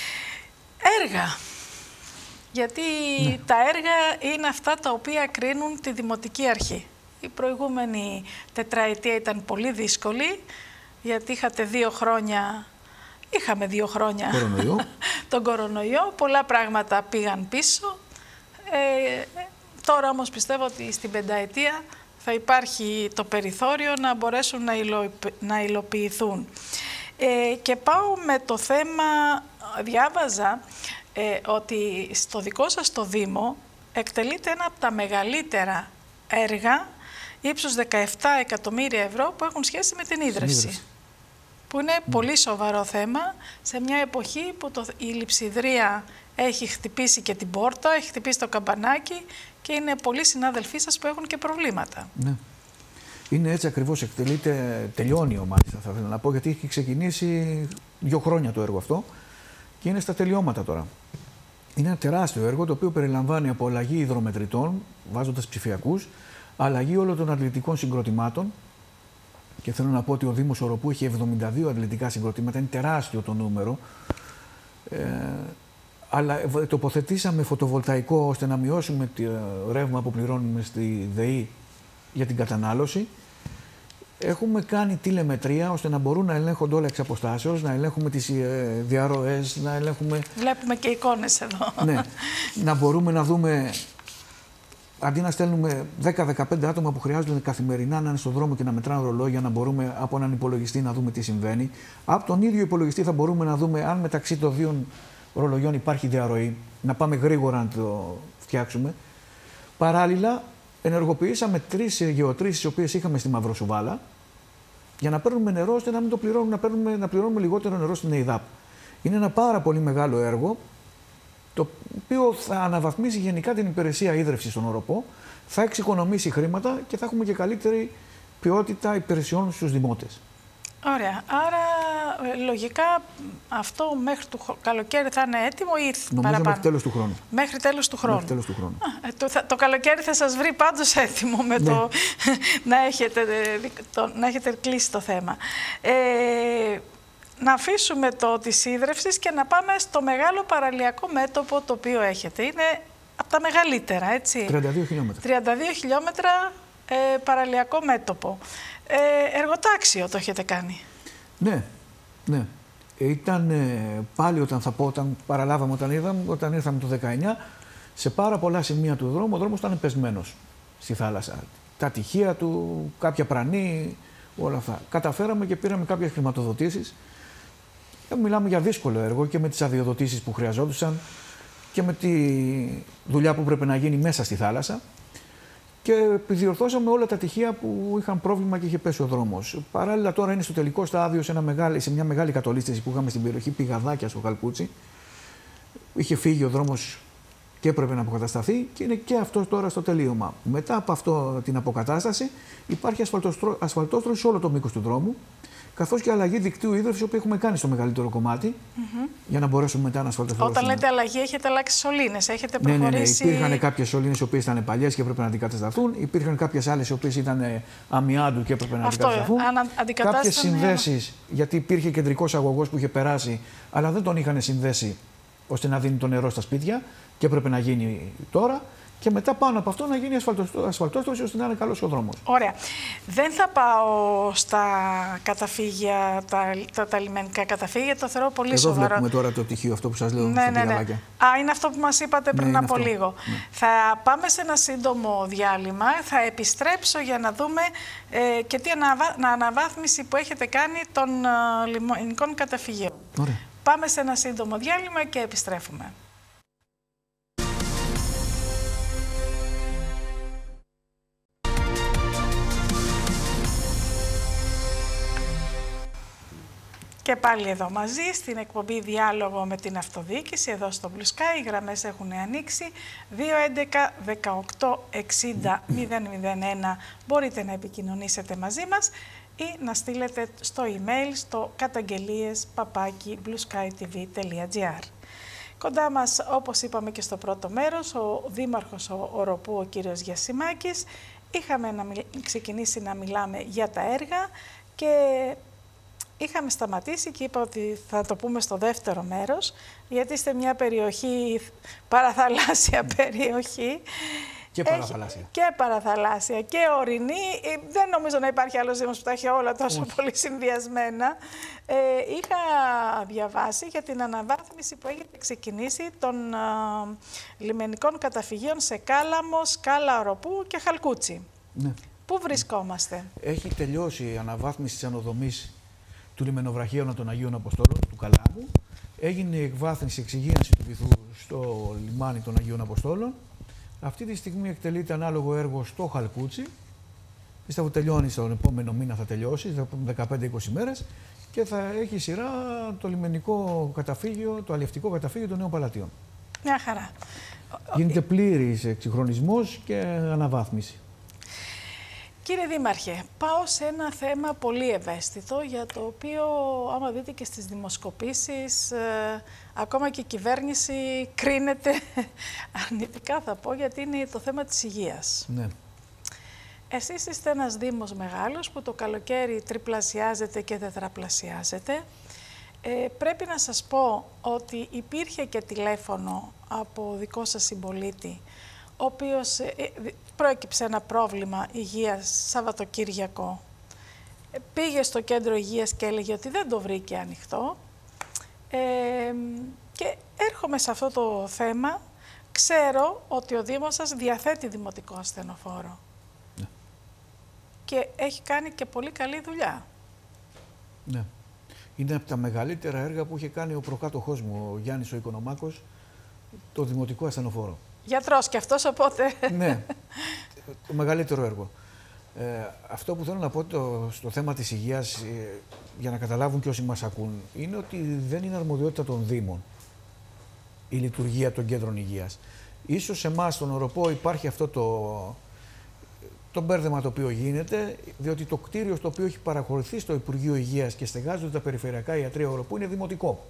Έργα. Γιατί ναι. τα έργα είναι αυτά τα οποία κρίνουν τη Δημοτική Αρχή. Η προηγούμενη τετραετία ήταν πολύ δύσκολη, γιατί είχατε δύο χρόνια... Είχαμε δύο χρόνια κορονοϊό. τον κορονοϊό, πολλά πράγματα πήγαν πίσω. Ε, τώρα όμως πιστεύω ότι στην πενταετία θα υπάρχει το περιθώριο να μπορέσουν να, υλο, να υλοποιηθούν. Ε, και πάω με το θέμα, διάβαζα ε, ότι στο δικό σας το Δήμο εκτελείται ένα από τα μεγαλύτερα έργα ύψους δεκαεπτά εκατομμύρια ευρώ που έχουν σχέση με την ίδρυυση. Που είναι mm. πολύ σοβαρό θέμα σε μια εποχή που το, η λειψιδρία έχει χτυπήσει και την πόρτα, έχει χτυπήσει το καμπανάκι και είναι πολλοί συνάδελφοί σας που έχουν και προβλήματα. Ναι. Είναι έτσι ακριβώς, εκτελείται, τελειώνει μάλιστα θα ήθελα να πω, γιατί έχει ξεκινήσει δύο χρόνια το έργο αυτό και είναι στα τελειώματα τώρα. Είναι ένα τεράστιο έργο το οποίο περιλαμβάνει από αλλαγή υδρομετρητών, βάζοντας ψηφιακούς, αλλαγή όλων των αθλητικών συγκροτημάτων. Και θέλω να πω ότι ο Δήμος Οροπού έχει εβδομήντα δύο αθλητικά συγκροτήματα, είναι τεράστιο το νούμερο. Ε, αλλά τοποθετήσαμε φωτοβολταϊκό ώστε να μειώσουμε το ρεύμα που πληρώνουμε στη ΔΕΗ για την κατανάλωση. Έχουμε κάνει τηλεμετρία ώστε να μπορούν να ελέγχονται όλα εξ αποστάσεως, να ελέγχουμε τις ε, διαρροές, να ελέγχουμε... Βλέπουμε και εικόνες εδώ. Ναι, να μπορούμε να δούμε... Αντί να στέλνουμε δέκα με δεκαπέντε άτομα που χρειάζονται καθημερινά να είναι στον δρόμο και να μετράνε ρολόγια, να μπορούμε από έναν υπολογιστή να δούμε τι συμβαίνει. Από τον ίδιο υπολογιστή θα μπορούμε να δούμε αν μεταξύ των δύο ρολογιών υπάρχει διαρροή, να πάμε γρήγορα να το φτιάξουμε. Παράλληλα, ενεργοποιήσαμε τρεις γεωτρήσεις, τις οποίες είχαμε στη Μαυροσουβάλα, για να παίρνουμε νερό, ώστε να μην το πληρώνουμε, να, παίρνουμε, να πληρώνουμε λιγότερο νερό στην ΕΙΔΑΠ. Είναι ένα πάρα πολύ μεγάλο έργο, το οποίο θα αναβαθμίσει γενικά την υπηρεσία ίδρυυσης στον Οροπό, θα εξοικονομήσει χρήματα και θα έχουμε και καλύτερη ποιότητα υπηρεσιών στους δημότες. Ωραία. Άρα, λογικά, αυτό μέχρι το καλοκαίρι θα είναι έτοιμο ή νομίζω παραπάνω. μέχρι τέλος του χρόνου. Μέχρι τέλος του χρόνου. Μέχρι τέλος του χρόνου. Α, το, θα, το καλοκαίρι θα σας βρει πάντως έτοιμο με ναι. το, να, έχετε, το, να έχετε κλείσει το θέμα. Ε, να αφήσουμε το της ίδρυυσης και να πάμε στο μεγάλο παραλιακό μέτωπο το οποίο έχετε. Είναι από τα μεγαλύτερα, έτσι. τριάντα δύο χιλιόμετρα. τριάντα δύο χιλιόμετρα ε, παραλιακό μέτωπο. Ε, εργοτάξιο το έχετε κάνει. Ναι, ναι. Ήταν ε, πάλι όταν θα πω, όταν παραλάβαμε, όταν, είδαμε, όταν ήρθαμε το δεκαεννιά, σε πάρα πολλά σημεία του δρόμου, ο δρόμος ήταν πεσμένος στη θάλασσα. Τα τυχεία του, κάποια πρανή, όλα αυτά. Καταφέραμε και πήραμε κάποιες χρηματοδοτήσεις. Μιλάμε για δύσκολο έργο και με τις αδειοδοτήσεις που χρειαζόντουσαν και με τη δουλειά που πρέπει να γίνει μέσα στη θάλασσα. Και επιδιορθώσαμε όλα τα τυχεία που είχαν πρόβλημα και είχε πέσει ο δρόμος. Παράλληλα, τώρα είναι στο τελικό στάδιο σε, ένα μεγάλη, σε μια μεγάλη κατολίσθηση που είχαμε στην περιοχή Πηγαδάκια στο Χαλκούτσι. Είχε φύγει ο δρόμος και έπρεπε να αποκατασταθεί και είναι και αυτό τώρα στο τελείωμα. Μετά από αυτό την αποκατάσταση, υπάρχει ασφαλτόστρωση σε όλο το μήκος του δρόμου, καθώς και αλλαγή δικτύου ίδρυυσης που έχουμε κάνει στο μεγαλύτερο κομμάτι, mm-hmm. για να μπορέσουμε μετά να ασφαλτοθρώσουμε. Όταν λέτε αλλαγή, έχετε αλλάξει σωλήνες, έχετε προχωρήσει. Ναι, ναι, ναι. Υπήρχαν κάποιες σωλήνες οι οποίες ήταν παλιές και έπρεπε να αντικατασταθούν. Υπήρχαν κάποιες άλλες οι οποίες ήταν αμοιάντου και έπρεπε να αυτό, αντικατασταθούν. Κάποιες συνδέσεις, γιατί υπήρχε κεντρικός αγωγός που είχε περάσει, αλλά δεν τον είχαν συνδέσει ώστε να δίνει το νερό στα σπίτια και έπρεπε να γίνει τώρα. Και μετά πάνω από αυτό να γίνει ασφαλτόστρωση ώστε να είναι καλός ο δρόμος. Ωραία. Δεν θα πάω στα καταφύγια, τα, τα, τα λιμενικά καταφύγια, το θεωρώ πολύ Εδώ σοβαρό. Εδώ βλέπουμε τώρα το τυχείο αυτό που σας λέω, ναι, στα ναι, ναι. πηγαδάκια. Α, είναι αυτό που μας είπατε πριν ναι, από αυτό. λίγο. Ναι. Θα πάμε σε ένα σύντομο διάλειμμα, θα επιστρέψω για να δούμε ε, και τι αναβα... αναβάθμιση που έχετε κάνει των ε, λιμενικών καταφυγίων. Ωραία. Πάμε σε ένα σύντομο διάλειμμα και επιστρέφουμε. Και πάλι εδώ μαζί, στην εκπομπή Διάλογο με την Αυτοδιοίκηση, εδώ στο Blue Sky. Οι γραμμές έχουν ανοίξει. δύο έντεκα δεκαοκτώ εξήντα μηδέν μηδέν ένα μπορείτε να επικοινωνήσετε μαζί μας ή να στείλετε στο email στο καταγγελίες παπάκι blueskytv τελεία gr. Κοντά μας, όπως είπαμε και στο πρώτο μέρος, ο Δήμαρχος Οροπού, ο κύριος Γιασημάκης. Είχαμε να μιλ... ξεκινήσει να μιλάμε για τα έργα και είχαμε σταματήσει και είπα ότι θα το πούμε στο δεύτερο μέρος, γιατί είστε μια περιοχή, παραθαλάσσια περιοχή. Και παραθαλάσσια. Έχει, και παραθαλάσσια και ορεινή. Δεν νομίζω να υπάρχει άλλος δήμος που τα έχει όλα τόσο Όχι. πολύ συνδυασμένα. Ε, είχα διαβάσει για την αναβάθμιση που έχετε ξεκινήσει των α, λιμενικών καταφυγίων σε Κάλαμο, Σκάλα Οροπού και Χαλκούτσι. Ναι. Πού βρισκόμαστε? Έχει τελειώσει η αναβάθμιση της ανοδομής του λιμενοβραχίωνα των Αγίων Αποστόλων, του Καλάμου. Έγινε η εκβάθμιση, εξυγίανση του βυθού στο λιμάνι των Αγίων Αποστόλων. Αυτή τη στιγμή εκτελείται ανάλογο έργο στο Χαλκούτσι. Πιστεύω τελειώνει στον επόμενο μήνα, θα τελειώσει, δεκαπέντε είκοσι μέρες, και θα έχει σειρά το λιμενικό καταφύγιο, το αλλιευτικό καταφύγιο των Νέων Παλατίων. Μια χαρά. Γίνεται πλήρης εξυγχρονισμός και αναβάθμιση. Κύριε Δήμαρχε, πάω σε ένα θέμα πολύ ευαίσθητο, για το οποίο άμα δείτε και στις δημοσκοπήσεις, ε, ακόμα και η κυβέρνηση κρίνεται αρνητικά, θα πω, γιατί είναι το θέμα της υγείας. Ναι. Εσείς είστε ένας δήμος μεγάλος που το καλοκαίρι τριπλασιάζεται και τετραπλασιάζεται. Ε, πρέπει να σας πω ότι υπήρχε και τηλέφωνο από δικό σας συμπολίτη, ο οποίος ε, προέκυψε ένα πρόβλημα υγείας Σαββατοκύριακο. Ε, πήγε στο κέντρο υγείας και έλεγε ότι δεν το βρήκε ανοιχτό. Ε, και έρχομαι σε αυτό το θέμα. Ξέρω ότι ο Δήμος σας διαθέτει δημοτικό ασθενοφόρο. Ναι. Και έχει κάνει και πολύ καλή δουλειά. Ναι. Είναι από τα μεγαλύτερα έργα που είχε κάνει ο προκάτοχός μου, ο Γιάννης ο Οικονομάκος, το δημοτικό ασθενοφόρο. Γιατρός και αυτός, οπότε. Ναι, το μεγαλύτερο έργο. Ε, αυτό που θέλω να πω το, στο θέμα της υγείας, ε, για να καταλάβουν και όσοι μας ακούν, είναι ότι δεν είναι αρμοδιότητα των Δήμων η λειτουργία των κέντρων υγείας. Ίσως σε εμάς στον Οροπό υπάρχει αυτό το, το μπέρδεμα το οποίο γίνεται, διότι το κτίριο στο οποίο έχει παραχωρηθεί στο Υπουργείο Υγείας και στεγάζονται τα περιφερειακά ιατρεία Οροπού είναι δημοτικό.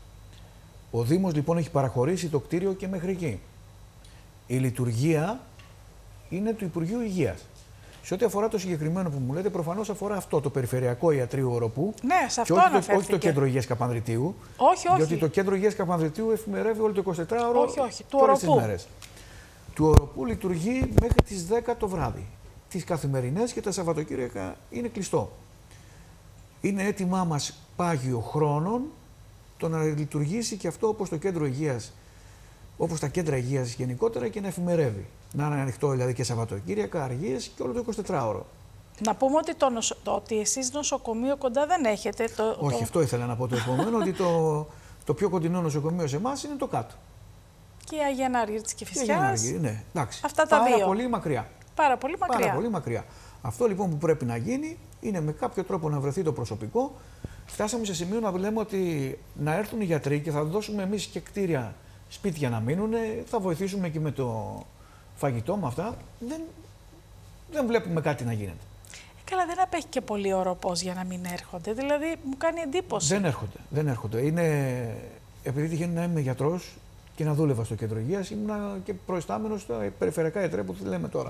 Ο Δήμος λοιπόν έχει παραχωρήσει το κτίριο και μέχρι εκεί. Η λειτουργία είναι του Υπουργείου Υγείας. Σε ό,τι αφορά το συγκεκριμένο που μου λέτε, προφανώς αφορά αυτό το Περιφερειακό Ιατρείο Οροπού. Ναι, σε αυτό και όχι, αναφέρθηκε. το, όχι το Κέντρο Υγείας Καπανδριτίου. Όχι, όχι. Διότι το Κέντρο Υγείας Καπανδριτίου εφημερεύει όλο το εικοσιτετράωρο. Όχι, όχι. Του Οροπού. Μέρες. Του Οροπού λειτουργεί μέχρι τις δέκα το βράδυ. Τις καθημερινές και τα Σαββατοκύριακα είναι κλειστό. Είναι έτοιμά μας πάγιο χρόνων το να λειτουργήσει και αυτό όπως το Κέντρο Υγείας, όπως τα κέντρα υγείας γενικότερα, και να εφημερεύει. Να είναι ανοιχτό δηλαδή και Σαββατοκύριακα, αργίες και όλο το εικοσιτετράωρο. Να πούμε ότι, το νοσο... το ότι εσείς νοσοκομείο κοντά δεν έχετε. Το... Όχι, το... αυτό ήθελα να πω το επόμενο, ότι το, το πιο κοντινό νοσοκομείο σε εμάς είναι το κάτω. Και η Αγία Ναργύρης και Και η Αγία Κηφισιάς. ναι, εντάξει. Αυτά τα Πάρα δύο. πολύ μακριά. Πάρα πολύ μακριά. Πάρα πολύ μακριά. Αυτό λοιπόν που πρέπει να γίνει είναι με κάποιο τρόπο να βρεθεί το προσωπικό. Φτάσαμε σε σημείο να λέμε ότι να έρθουν οι γιατροί και θα δώσουμε εμείς και κτίρια, σπίτια να μείνουν, θα βοηθήσουμε και με το φαγητό, με αυτά. Δεν, δεν βλέπουμε κάτι να γίνεται. Ε, καλά, δεν απέχει και πολύ ο Οροπός για να μην έρχονται. Δηλαδή, μου κάνει εντύπωση. Δεν έρχονται. Δεν έρχονται. Είναι, επειδή τυχαίνει να είμαι γιατρός και να δούλευα στο κέντρο υγείας, ήμουν και προϊστάμενος στα περιφερειακά ιατρεία που λέμε τώρα.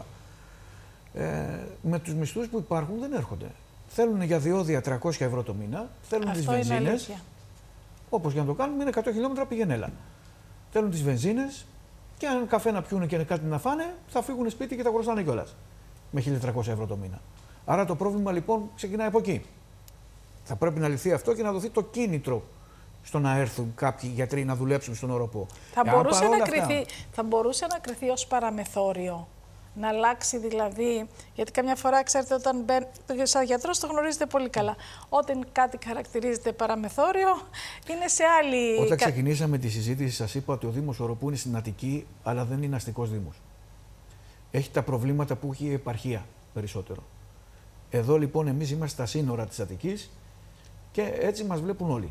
Ε, με τους μισθούς που υπάρχουν δεν έρχονται. Θέλουν για διόδια τριακόσια ευρώ το μήνα, θέλουν τις βενζίνες. Όπως για να το κάνουμε είναι εκατό χιλιόμετρα πηγενέλα. Θέλουν τις βενζίνες και αν καφέ να πιούνε και κάτι να φάνε, θα φύγουν σπίτι και τα χρωστάνε κιόλας. Με χίλια τριακόσια ευρώ το μήνα. Άρα το πρόβλημα λοιπόν ξεκινάει από εκεί. Θα πρέπει να λυθεί αυτό και να δοθεί το κίνητρο στο να έρθουν κάποιοι γιατροί να δουλέψουν στον Οροπό. Θα, ε, μπορούσε να, αυτά... κριθεί, θα μπορούσε να κριθεί ως παραμεθόριο. Να αλλάξει δηλαδή, γιατί καμιά φορά ξέρετε όταν μπαίνει, σαν γιατρός το γνωρίζετε πολύ καλά, όταν κάτι χαρακτηρίζεται παραμεθόριο είναι σε άλλη... Όταν ξεκινήσαμε τη συζήτηση σας είπα ότι ο Δήμος Οροπού είναι στην Αττική, αλλά δεν είναι αστικός Δήμος. Έχει τα προβλήματα που έχει η επαρχία περισσότερο. Εδώ λοιπόν εμείς είμαστε στα σύνορα της Αττικής και έτσι μας βλέπουν όλοι.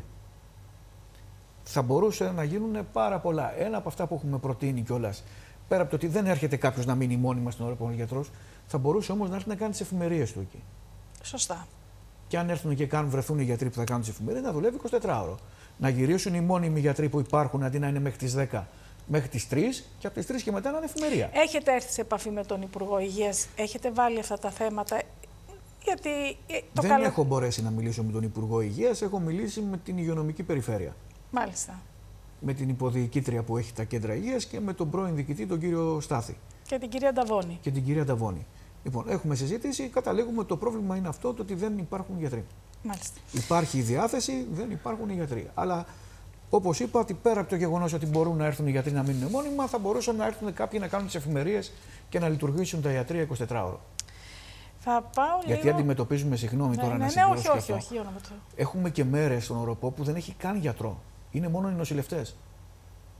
Θα μπορούσε να γίνουν πάρα πολλά. Ένα από αυτά που έχουμε προτείνει κιόλας, πέρα από το ότι δεν έρχεται κάποιο να μείνει μόνιμα στην ώρα που είναι γιατρός, θα μπορούσε όμως να έρθει να κάνει τις εφημερίες του εκεί. Σωστά. Και αν έρθουν και κάνουν, βρεθούν οι γιατροί που θα κάνουν τις εφημερίες, να δουλεύει εικοσιτετράωρο. Να γυρίσουν οι μόνιμοι γιατροί που υπάρχουν αντί να είναι μέχρι τις δέκα, μέχρι τις τρεις και από τις τρεις και μετά να είναι εφημερία. Έχετε έρθει σε επαφή με τον Υπουργό Υγείας, έχετε βάλει αυτά τα θέματα. Γιατί το δεν καλό... έχω μπορέσει να μιλήσω με τον Υπουργό Υγείας, έχω μιλήσει με την υγειονομική περιφέρεια. Μάλιστα. Με την υποδιοικήτρια που έχει τα κέντρα υγείας και με τον πρώην διοικητή, τον κύριο Στάθη. Και την κυρία Νταβώνη. Και την κυρία Νταβώνη. Λοιπόν, έχουμε συζήτηση, καταλήγουμε ότι το πρόβλημα είναι αυτό, το ότι δεν υπάρχουν γιατροί. Μάλιστα. Υπάρχει η διάθεση, δεν υπάρχουν οι γιατροί. Αλλά όπως είπα, ότι πέρα από το γεγονός ότι μπορούν να έρθουν οι γιατροί να μείνουν μόνιμα, θα μπορούσαν να έρθουν κάποιοι να κάνουν τις εφημερίες και να λειτουργήσουν τα ιατρεία εικοσιτετράωρο. Θα πάω Γιατί λίγο... αντιμετωπίζουμε, συγγνώμη ναι, τώρα ναι, να ναι, συμπληρώσω όχι, αυτό. όχι, όχι, όχι, Έχουμε και μέρες στον Οροπό που δεν έχει καν γιατρό. Είναι μόνο οι νοσηλευτές.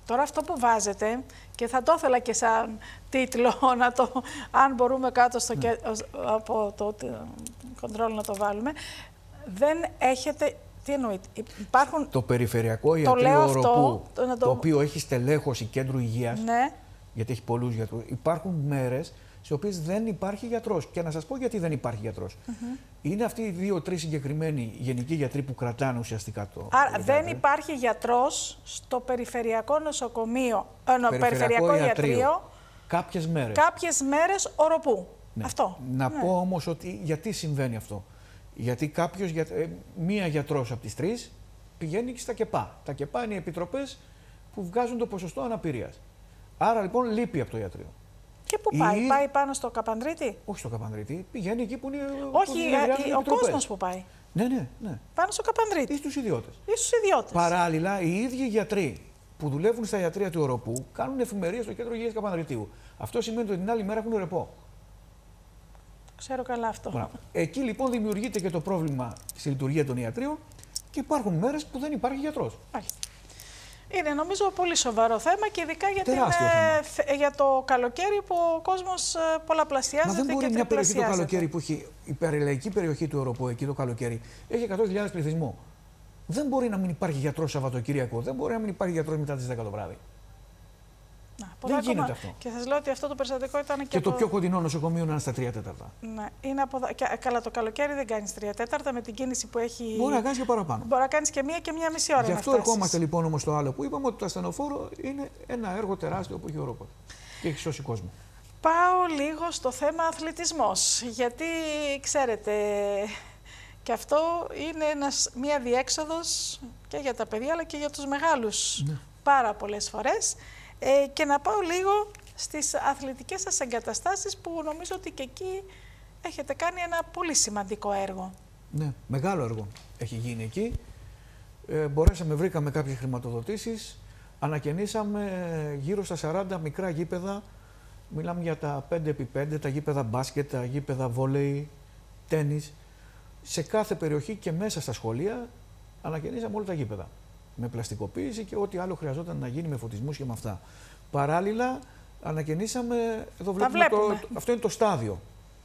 Τώρα αυτό που βάζετε, και θα το ήθελα και σαν τίτλο, να το, αν μπορούμε κάτω στο, ναι. από το control να το βάλουμε, δεν έχετε... Τι εννοείται, υπάρχουν... Το περιφερειακό ιατρείο Οροπού, το, το... το οποίο έχει στελέχωση κέντρου υγείας, ναι. γιατί έχει πολλούς γιατρούς, υπάρχουν μέρες σε οποίες δεν υπάρχει γιατρός. Και να σας πω γιατί δεν υπάρχει γιατρός. Mm-hmm. Είναι αυτοί οι δύο-τρεις συγκεκριμένοι γενικοί γιατροί που κρατάνε ουσιαστικά το... Άρα το δεν υπάρχει γιατρός στο περιφερειακό νοσοκομείο, ε, περιφερειακό, περιφερειακό ιατρείο, κάποιες μέρες. Κάποιες μέρες Οροπού. Ναι. Αυτό. Να ναι. πω όμως ότι γιατί συμβαίνει αυτό. Γιατί κάποιος, μία γιατρός από τις τρεις πηγαίνει στα ΚΕΠΑ. Τα ΚΕΠΑ είναι οι επιτροπές που βγάζουν το ποσοστό αναπηρίας. Άρα λοιπόν λείπει από το ιατρείο. Και πού πάει, η... πάει πάνω στο Καπανδρίτη? Όχι στο Καπανδρίτη, πηγαίνει εκεί που είναι. Όχι, που ο κόσμος που πάει. Ναι, ναι, ναι. Πάνω στο Καπανδρίτη. Ή στους ιδιώτες. Ή στους ιδιώτες. Παράλληλα, οι ίδιοι γιατροί που δουλεύουν στα ιατρεία του Οροπού κάνουν εφημερίες στο κέντρο υγείας Καπανδριτίου. Αυτό σημαίνει ότι την άλλη μέρα έχουν ρεπό. Ξέρω καλά αυτό. Μπράβο. Εκεί λοιπόν δημιουργείται και το πρόβλημα στη λειτουργία των ιατρείων και υπάρχουν μέρες που δεν υπάρχει γιατρός. Είναι νομίζω πολύ σοβαρό θέμα και ειδικά για, την, ε, για το καλοκαίρι που ο κόσμος πολλαπλασιάζεται. Μα δεν μπορεί και μια περιοχή το καλοκαίρι που έχει η περιελαϊκή περιοχή του Οροπού, εκεί το καλοκαίρι, έχει εκατό χιλιάδες πληθυσμό. Δεν μπορεί να μην υπάρχει γιατρός Σαββατοκύριακο, δεν μπορεί να μην υπάρχει γιατρός μετά τις δέκα το βράδυ. Να, δεν γίνεται ακόμα. αυτό. Και σας λέω ότι αυτό το περιστατικό ήταν και. Και από... το πιο κοντινό νοσοκομείο είναι στα τρία τέταρτα. Ναι, είναι από... και, καλά, το καλοκαίρι δεν κάνει τρία τέταρτα με την κίνηση που έχει. Μπορεί να κάνει και παραπάνω. Μπορεί να κάνει και μία και μία μισή ώρα. Γι' αυτό ερχόμαστε λοιπόν όμως στο άλλο που είπαμε ότι το ασθενοφόρο είναι ένα έργο τεράστιο που έχει ο Οροπός και έχει σώσει κόσμο. Πάω λίγο στο θέμα αθλητισμός. Γιατί ξέρετε, και αυτό είναι ένας, μία διέξοδος και για τα παιδιά αλλά και για τους μεγάλους ναι. πάρα πολλές φορές. Ε, και να πάω λίγο στις αθλητικές σας εγκαταστάσεις που νομίζω ότι και εκεί έχετε κάνει ένα πολύ σημαντικό έργο. Ναι, μεγάλο έργο έχει γίνει εκεί. Ε, μπορέσαμε, βρήκαμε κάποιες χρηματοδοτήσεις, ανακαινήσαμε γύρω στα σαράντα μικρά γήπεδα. Μιλάμε για τα πέντε επί πέντε, τα γήπεδα μπάσκετ, τα γήπεδα βόλεϊ, τένις. Σε κάθε περιοχή και μέσα στα σχολεία ανακαινήσαμε όλα τα γήπεδα. Με πλαστικοποίηση και ό,τι άλλο χρειαζόταν να γίνει με φωτισμούς και με αυτά. Παράλληλα, ανακαινήσαμε, εδώ βλέπουμε, το, το, αυτό είναι το στάδιο.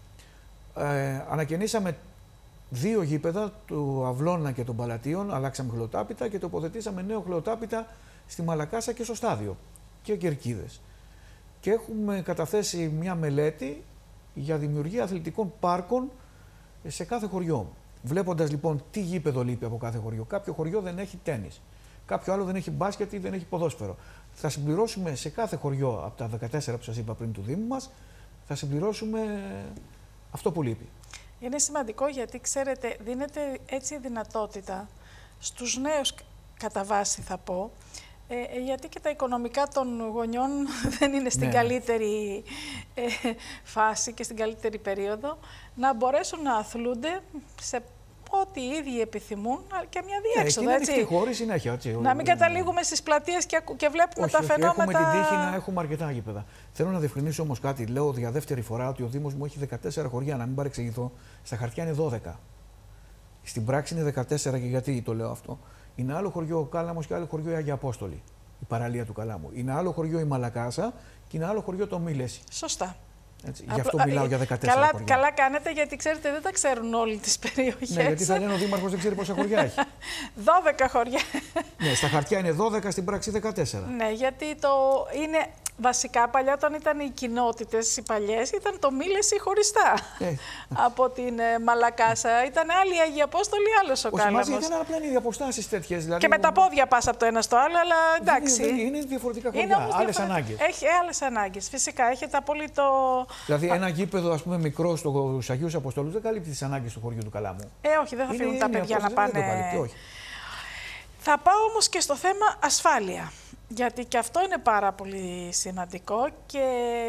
Ε, ανακαινήσαμε δύο γήπεδα, του Αυλώνα και των Παλατίων, αλλάξαμε χλωτάπητα και τοποθετήσαμε νέο χλωτάπητα στη Μαλακάσα και στο στάδιο και κερκίδες. Και έχουμε καταθέσει μια μελέτη για δημιουργία αθλητικών πάρκων σε κάθε χωριό. Βλέποντας λοιπόν τι γήπεδο λείπει από κάθε χωριό. Κάποιο χωριό δεν έχει τένις. Κάποιο άλλο δεν έχει μπάσκετ ή δεν έχει ποδόσφαιρο. Θα συμπληρώσουμε σε κάθε χωριό από τα δεκατέσσερα που σας είπα πριν του Δήμου μας, θα συμπληρώσουμε αυτό που λείπει. Είναι σημαντικό γιατί, ξέρετε, δίνεται έτσι δυνατότητα στους νέους κατά βάση θα πω, ε, γιατί και τα οικονομικά των γονιών δεν είναι στην ναι. καλύτερη ε, φάση και στην καλύτερη περίοδο, να μπορέσουν να αθλούνται σε ό,τι οι ίδιοι επιθυμούν και μια διέξοδο, ε, έτσι. Είναι χώρη συνέχεια, έτσι. Να μην καταλήγουμε στις πλατείες και, και βλέπουμε όχι, τα όχι, φαινόμενα. Έχουμε την τύχη να έχουμε αρκετά γήπεδα. Θέλω να διευκρινίσω όμως κάτι. Λέω για δεύτερη φορά ότι ο Δήμος μου έχει δεκατέσσερα χωριά, να μην παρεξηγηθώ. Στα χαρτιά είναι δώδεκα. Στην πράξη είναι δεκατέσσερα και γιατί το λέω αυτό. Είναι άλλο χωριό ο Κάλαμος και άλλο χωριό η Αγία Απόστολη. Η παραλία του Καλάμου. Είναι άλλο χωριό η Μαλακάσα και είναι άλλο χωριό το Μήλεση. Σωστά. Έτσι. Γι' αυτό μιλάω για δεκατέσσερα καλά, χωριά. Καλά κάνετε, γιατί ξέρετε δεν τα ξέρουν όλοι τις περιοχές. Ναι, γιατί θα λένε ο Δήμαρχος δεν ξέρει πόσα χωριά έχει. δώδεκα χωριά. Ναι, στα χαρτιά είναι δώδεκα, στην πράξη δεκατέσσερα. Ναι, γιατί το είναι βασικά παλιά όταν ήταν οι κοινότητες οι παλιές, ήταν το Μήλεση χωριστά. Ε. Από την ε, Μαλακάσα ήταν άλλη η Αγία Απόστολη, άλλος ο Κάλαμος. Όχι, ήταν απλά είναι οι αποστάσεις τέτοιες. Δηλαδή, και με τα πόδια πας από το ένα στο άλλο, αλλά εντάξει. Είναι, είναι διαφορετικά χωριά, άλλες ανάγκες. Έχει άλλες ανάγκες, φυσικά, έχετε απόλυτο... Δηλαδή ένα γήπεδο ας πούμε μικρό στους Αγίους Αποστολούς δεν καλύπτει τις ανάγκες του χωριού του Καλάμου. Ε, όχι, δεν θα φύγουν τα παιδιά να πάνε... Δεν το καλύπτει, όχι. Θα πάω όμως και στο θέμα ασφάλεια, γιατί και αυτό είναι πάρα πολύ σημαντικό και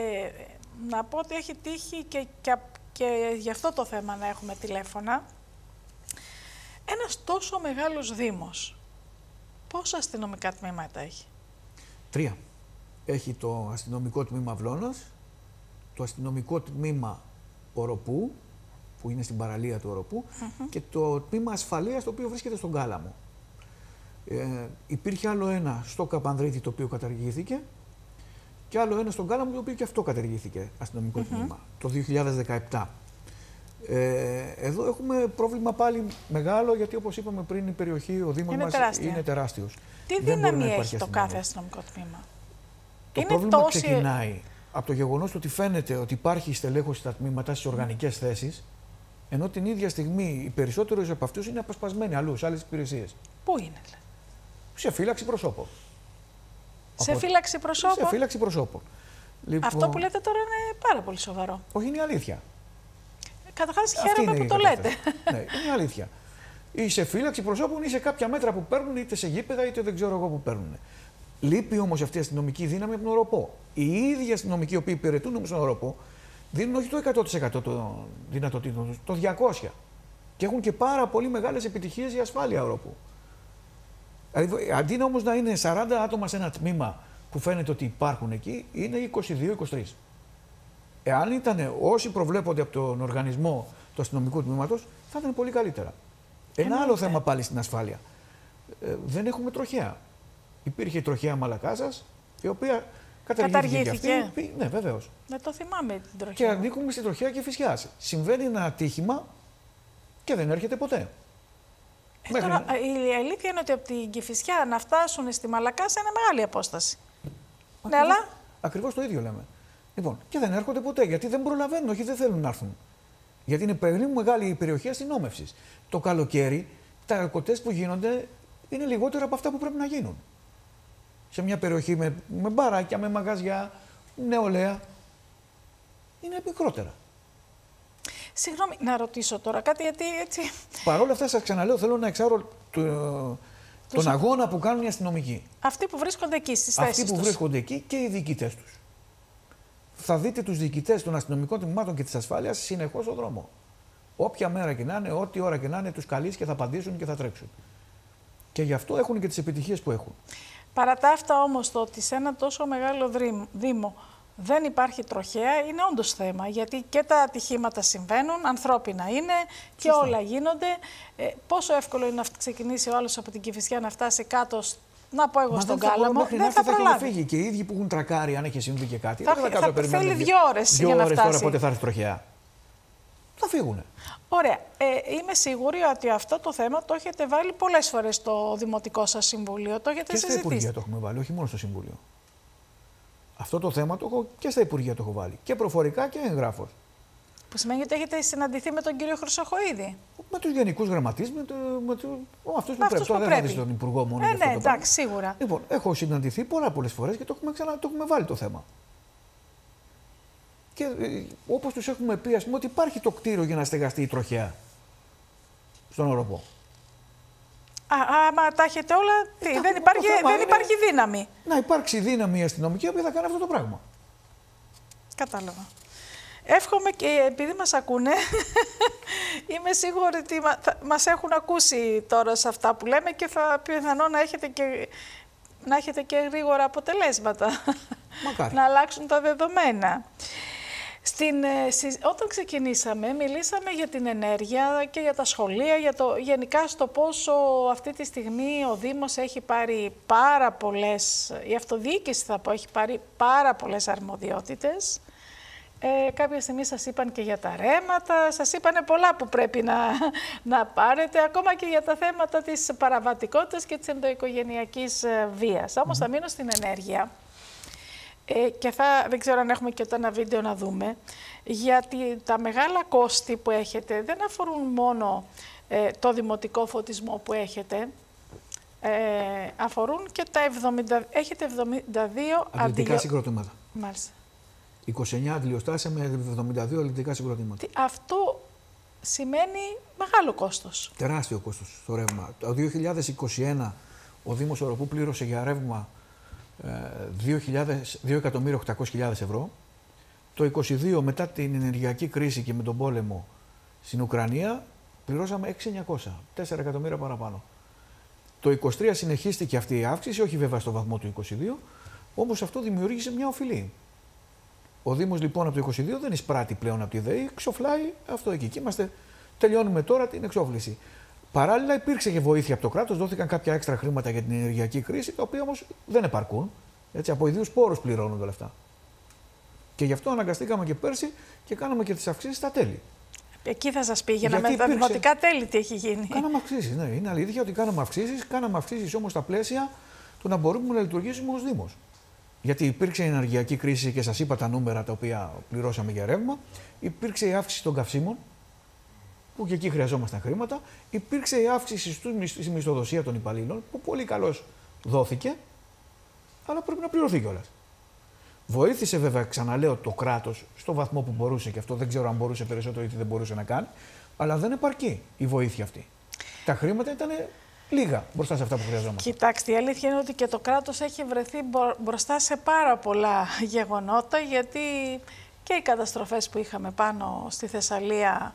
να πω ότι έχει τύχει και, και, και γι' αυτό το θέμα να έχουμε τηλέφωνα. Ένας τόσο μεγάλος δήμος, πόσα αστυνομικά τμήματα έχει? Τρία. Έχει το αστυνομικό τμήμα Αυλώνας, το αστυνομικό τμήμα Οροπού, που είναι στην παραλία του Οροπού, mm-hmm. και το τμήμα ασφαλείας, το οποίο βρίσκεται στον Κάλαμο. Ε, υπήρχε άλλο ένα στο Καπανδρίτη το οποίο καταργήθηκε και άλλο ένα στον Κάλαμο το οποίο και αυτό καταργήθηκε αστυνομικό mm-hmm. τμήμα το δύο χιλιάδες δεκαεπτά. Ε, εδώ έχουμε πρόβλημα πάλι μεγάλο γιατί όπως είπαμε πριν η περιοχή, ο Δήμος μας τεράστια. είναι τεράστιος. Τι δύναμη έχει το κάθε αστυνομικό τμήμα? Το είναι πρόβλημα τόση... ξεκινάει από το γεγονός ότι φαίνεται ότι υπάρχει στελέχωση στα τμήματα στις οργανικές θέσεις, ενώ την ίδια στιγμή οι περισσότεροι από αυτούς είναι αποσπασμένοι αλλού, σε άλλες υπηρεσίες. Πού είναι, δηλαδή? Σε φύλαξη προσώπων. Σε φύλαξη προσώπων. Σε φύλαξη προσώπων. Λοιπόν... Αυτό που λέτε τώρα είναι πάρα πολύ σοβαρό. Όχι, είναι αλήθεια. Καταρχάς χαίρομαι που το λέτε. Ναι, είναι αλήθεια. Ή σε φύλαξη προσώπων ή σε κάποια μέτρα που παίρνουν, είτε σε γήπεδα είτε δεν ξέρω εγώ που παίρνουν. Λείπει όμως αυτή η αστυνομική δύναμη από τον ΟΡΟΠΟ. Οι ίδιοι αστυνομικοί οι οποίοι υπηρετούν όμως τον ΟΡΟΠΟ δίνουν όχι το εκατό τοις εκατό των δυνατοτήτων τους, το διακόσια τοις εκατό. Και έχουν και πάρα πολύ μεγάλες επιτυχίες για ασφάλεια ΟΡΟΠΟ. Δηλαδή, αντί όμως να είναι σαράντα άτομα σε ένα τμήμα που φαίνεται ότι υπάρχουν εκεί, είναι είκοσι δύο είκοσι τρία. Εάν ήταν όσοι προβλέπονται από τον οργανισμό του αστυνομικού τμήματος, θα ήταν πολύ καλύτερα. Ένα άλλο θέμα πάλι στην ασφάλεια. Ε, δεν έχουμε τροχέα. Υπήρχε η τροχέα Μαλακάσας, η οποία καταργήθηκε. Αυτή. Ναι, βεβαίως. Δεν το θυμάμαι την τροχέα. Και ανήκουμε στην τροχέα Κηφισιάς. Συμβαίνει ένα ατύχημα και δεν έρχεται ποτέ. Ε, Μέχρι... τώρα, η αλήθεια είναι ότι από την Κηφισιά να φτάσουν στη Μαλακάσα είναι μεγάλη απόσταση. Ακριβώς, ναι, αλλά... Ακριβώς το ίδιο λέμε. Λοιπόν, και δεν έρχονται ποτέ γιατί δεν προλαβαίνουν, όχι δεν θέλουν να έρθουν. Γιατί είναι πολύ μεγάλη η περιοχή αστυνόμευσης. Το καλοκαίρι τα ναρκωτές που γίνονται είναι λιγότερα από αυτά που πρέπει να γίνουν. Σε μια περιοχή με, με μπαράκια, με μαγαζιά, νεολαία, είναι μικρότερα. Συγγνώμη, να ρωτήσω τώρα κάτι, γιατί έτσι... Παρ' όλα αυτά, σας ξαναλέω, θέλω να εξάρω το, τον αγώνα που κάνουν οι αστυνομικοί. Αυτοί που βρίσκονται εκεί στις θέσεις τους. Αυτοί που τους. βρίσκονται εκεί και οι διοικητές τους. Θα δείτε τους διοικητές των αστυνομικών τμήματων και της ασφάλειας συνεχώς στον δρόμο. Όποια μέρα και να είναι, ό,τι ώρα και να είναι, τους καλείς και θα απαντήσουν και θα τρέξουν. Και γι' αυτό έχουν και τις επιτυχίες που έχουν. Παρά τα αυτά όμως, το ότι σε ένα τόσο μεγάλο δήμο δεν υπάρχει τροχέα είναι όντως θέμα. Γιατί και τα ατυχήματα συμβαίνουν, ανθρώπινα είναι και Σωστά. όλα γίνονται. Ε, πόσο εύκολο είναι να ξεκινήσει ο άλλος από την Κηφισιά να φτάσει κάτω. Να πω εγώ Μα στον Κάλαμο, δεν θα, θα προλάβει. Φύγει. Και οι ίδιοι που έχουν τρακάρει, αν έχει συμβεί και κάτι, θα, δεν θα, θα, θα θέλει δύο ώρες δύο για να ώρες φτάσει. Τώρα πότε θα έρθει τροχέα. Θα φύγουνε. Ωραία. Ε, είμαι σίγουρη ότι αυτό το θέμα το έχετε βάλει πολλές φορές στο Δημοτικό σας Συμβούλιο. Το έχετε και συζητήσει. Στα Υπουργεία το έχουμε βάλει, όχι μόνο στο Συμβούλιο. Αυτό το θέμα το έχω και στα Υπουργεία το έχω βάλει. Και προφορικά και εγγράφος. Που σημαίνει ότι έχετε συναντηθεί με τον κύριο Χρυσοχοΐδη. Με τους γενικούς γραμματείς, με, το, με το, ο, αυτούς που με πρέπει. Τώρα δεν θα δεις τον Υπουργό μόνο. Ε, ναι, εντάξει, σίγουρα. Λοιπόν, έχω συναντηθεί πολλά πολλές φορές και το έχουμε, ξανα, το έχουμε βάλει το θέμα. Και ε, όπως τους έχουμε πει, ας πούμε, ότι υπάρχει το κτίριο για να στεγαστεί η τροχέα στον ΟΡΟΠΟ. Α, άμα τα έχετε όλα, τι, ε, δεν, υπάρχει, δεν είναι... υπάρχει δύναμη. Να υπάρξει δύναμη αστυνομική που θα κάνει αυτό το πράγμα. Κατάλαβα. Εύχομαι και επειδή μας ακούνε, είμαι σίγουρη ότι μας έχουν ακούσει τώρα σε αυτά που λέμε και θα πιθανόν να έχετε και, να έχετε και γρήγορα αποτελέσματα. Μακάρι. Να αλλάξουν τα δεδομένα. Στην, όταν ξεκινήσαμε, μιλήσαμε για την ενέργεια και για τα σχολεία, για το, γενικά στο πόσο αυτή τη στιγμή ο Δήμος έχει πάρει πάρα πολλές, η αυτοδιοίκηση θα πω, έχει πάρει πάρα πολλές αρμοδιότητες. Ε, κάποια στιγμή σας είπαν και για τα ρέματα, σας είπαν πολλά που πρέπει να, να πάρετε, ακόμα και για τα θέματα της παραβατικότητας και της ενδοοικογενειακής βίας. Όμως mm-hmm. θα μείνω στην ενέργεια ε, και θα, δεν ξέρω αν έχουμε και ένα βίντεο να δούμε, γιατί τα μεγάλα κόστη που έχετε δεν αφορούν μόνο ε, το δημοτικό φωτισμό που έχετε, ε, αφορούν και τα εβδομήντα, έχετε εβδομήντα δύο αντιληπτικά συγκροτήματα. Μάλιστα. είκοσι εννέα αντιλιοστάσια με εβδομήντα δύο αλληλευτικά συγκροτήματα. Αυτό σημαίνει μεγάλο κόστος. Τεράστιο κόστος στο ρεύμα. Το δύο χιλιάδες είκοσι ένα ο Δήμος Οροπού πλήρωσε για ρεύμα δύο εκατομμύρια οκτακόσιες χιλιάδες ευρώ. Το είκοσι δύο μετά την ενεργειακή κρίση και με τον πόλεμο στην Ουκρανία πληρώσαμε έξι χιλιάδες εννιακόσια, τέσσερα εκατομμύρια παραπάνω. Το είκοσι τρία συνεχίστηκε αυτή η αύξηση, όχι βέβαια στο βαθμό του είκοσι δύο, όμως αυτό δημιούργησε μια οφειλή. Ο Δήμος λοιπόν από το είκοσι δύο δεν εισπράττει πλέον από τη ΔΕΗ, ξοφλάει αυτό εκεί. Και είμαστε, τελειώνουμε τώρα την εξόφληση. Παράλληλα, υπήρξε και βοήθεια από το κράτος, δόθηκαν κάποια έξτρα χρήματα για την ενεργειακή κρίση, τα οποία όμως δεν επαρκούν. Έτσι, από ιδίους πόρους πληρώνονται όλα αυτά. Και γι' αυτό αναγκαστήκαμε και πέρσι και κάναμε και τις αυξήσεις στα τέλη. Εκεί θα σας πήγαινα με τα δημοτικά τέλη, τι έχει γίνει. Κάναμε αυξήσεις, ναι. Είναι αλήθεια ότι κάναμε αυξήσεις. Κάναμε αυξήσεις όμως στα πλαίσια του να μπορούμε να λειτουργήσουμε ως Δήμος. Γιατί υπήρξε η ενεργειακή κρίση και σας είπα τα νούμερα τα οποία πληρώσαμε για ρεύμα. Υπήρξε η αύξηση των καυσίμων, που και εκεί χρειαζόμασταν χρήματα. Υπήρξε η αύξηση στη μισθοδοσία των υπαλλήλων, που πολύ καλώς δόθηκε, αλλά πρέπει να πληρωθεί κιόλας. Βοήθησε βέβαια, ξαναλέω, το κράτος στο βαθμό που μπορούσε, και αυτό δεν ξέρω αν μπορούσε περισσότερο ή τι δεν μπορούσε να κάνει, αλλά δεν επαρκεί η βοήθεια αυτή. Τα χρήματα ήταν λίγα μπροστά σε αυτά που χρειαζόμαστε. Κοιτάξτε, η αλήθεια είναι ότι και το κράτος έχει βρεθεί μπροστά σε πάρα πολλά γεγονότα, γιατί και οι καταστροφές που είχαμε πάνω στη Θεσσαλία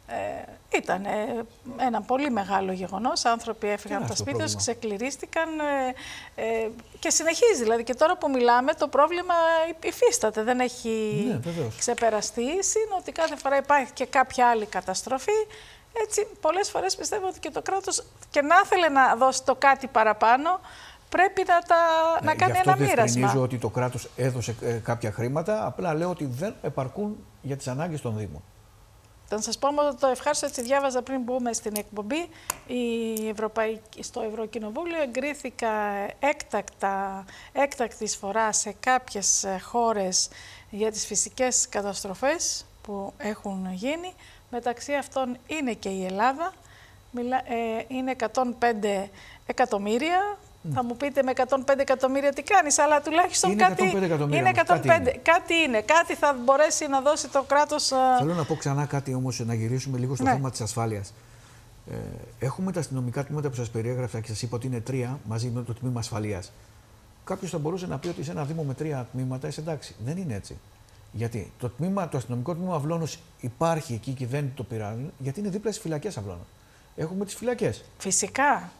ε, ήταν ε, ένα πολύ μεγάλο γεγονός. Άνθρωποι έφυγαν από τα σπίτια τους, ξεκληρίστηκαν ε, ε, και συνεχίζει. Δηλαδή και τώρα που μιλάμε το πρόβλημα υφίσταται, δεν έχει ναι, ξεπεραστεί. Είναι ότι κάθε φορά υπάρχει και κάποια άλλη καταστροφή. Έτσι, πολλές φορές πιστεύω ότι και το κράτος, και να ήθελε να δώσει το κάτι παραπάνω, πρέπει να, τα, ναι, να κάνει ένα μοίρασμα. Δεν τονίζω ότι το κράτος έδωσε ε, κάποια χρήματα, απλά λέω ότι δεν επαρκούν για τις ανάγκες των Δήμων. Θα σας πω όμως το ευχάριστο, έτσι διάβαζα πριν μπούμε στην εκπομπή, η Ευρωπαϊκή, στο Ευρωκοινοβούλιο εγκρίθηκα έκτακτα, έκτακτη εισφορά σε κάποιες χώρες για τις φυσικές καταστροφές που έχουν γίνει. Μεταξύ αυτών είναι και η Ελλάδα, Μιλά, ε, είναι εκατόν πέντε εκατομμύρια. Mm. Θα μου πείτε με εκατόν πέντε εκατομμύρια τι κάνεις, αλλά τουλάχιστον είναι κάτι, εκατόν πέντε εκατομμύρια, είναι εκατόν πέντε, κάτι, είναι. κάτι είναι. Κάτι θα μπορέσει να δώσει το κράτος. Θέλω να πω ξανά κάτι όμως, να γυρίσουμε λίγο στο ναι. θέμα της ασφάλειας. Ε, έχουμε τα αστυνομικά τμήματα που σας περιέγραψα και σας είπα ότι είναι τρία μαζί με το τμήμα ασφαλείας. Κάποιος θα μπορούσε να πει ότι σε ένα Δήμο με τρία τμήματα είσαι εντάξει. Δεν είναι έτσι. Γιατί το, τμήμα, το αστυνομικό τμήμα Αυλώνος υπάρχει εκεί και δεν το πειράζουν, γιατί είναι δίπλα στις φυλακές Αυλώνων. Έχουμε τις φυλακές. Φυσικά.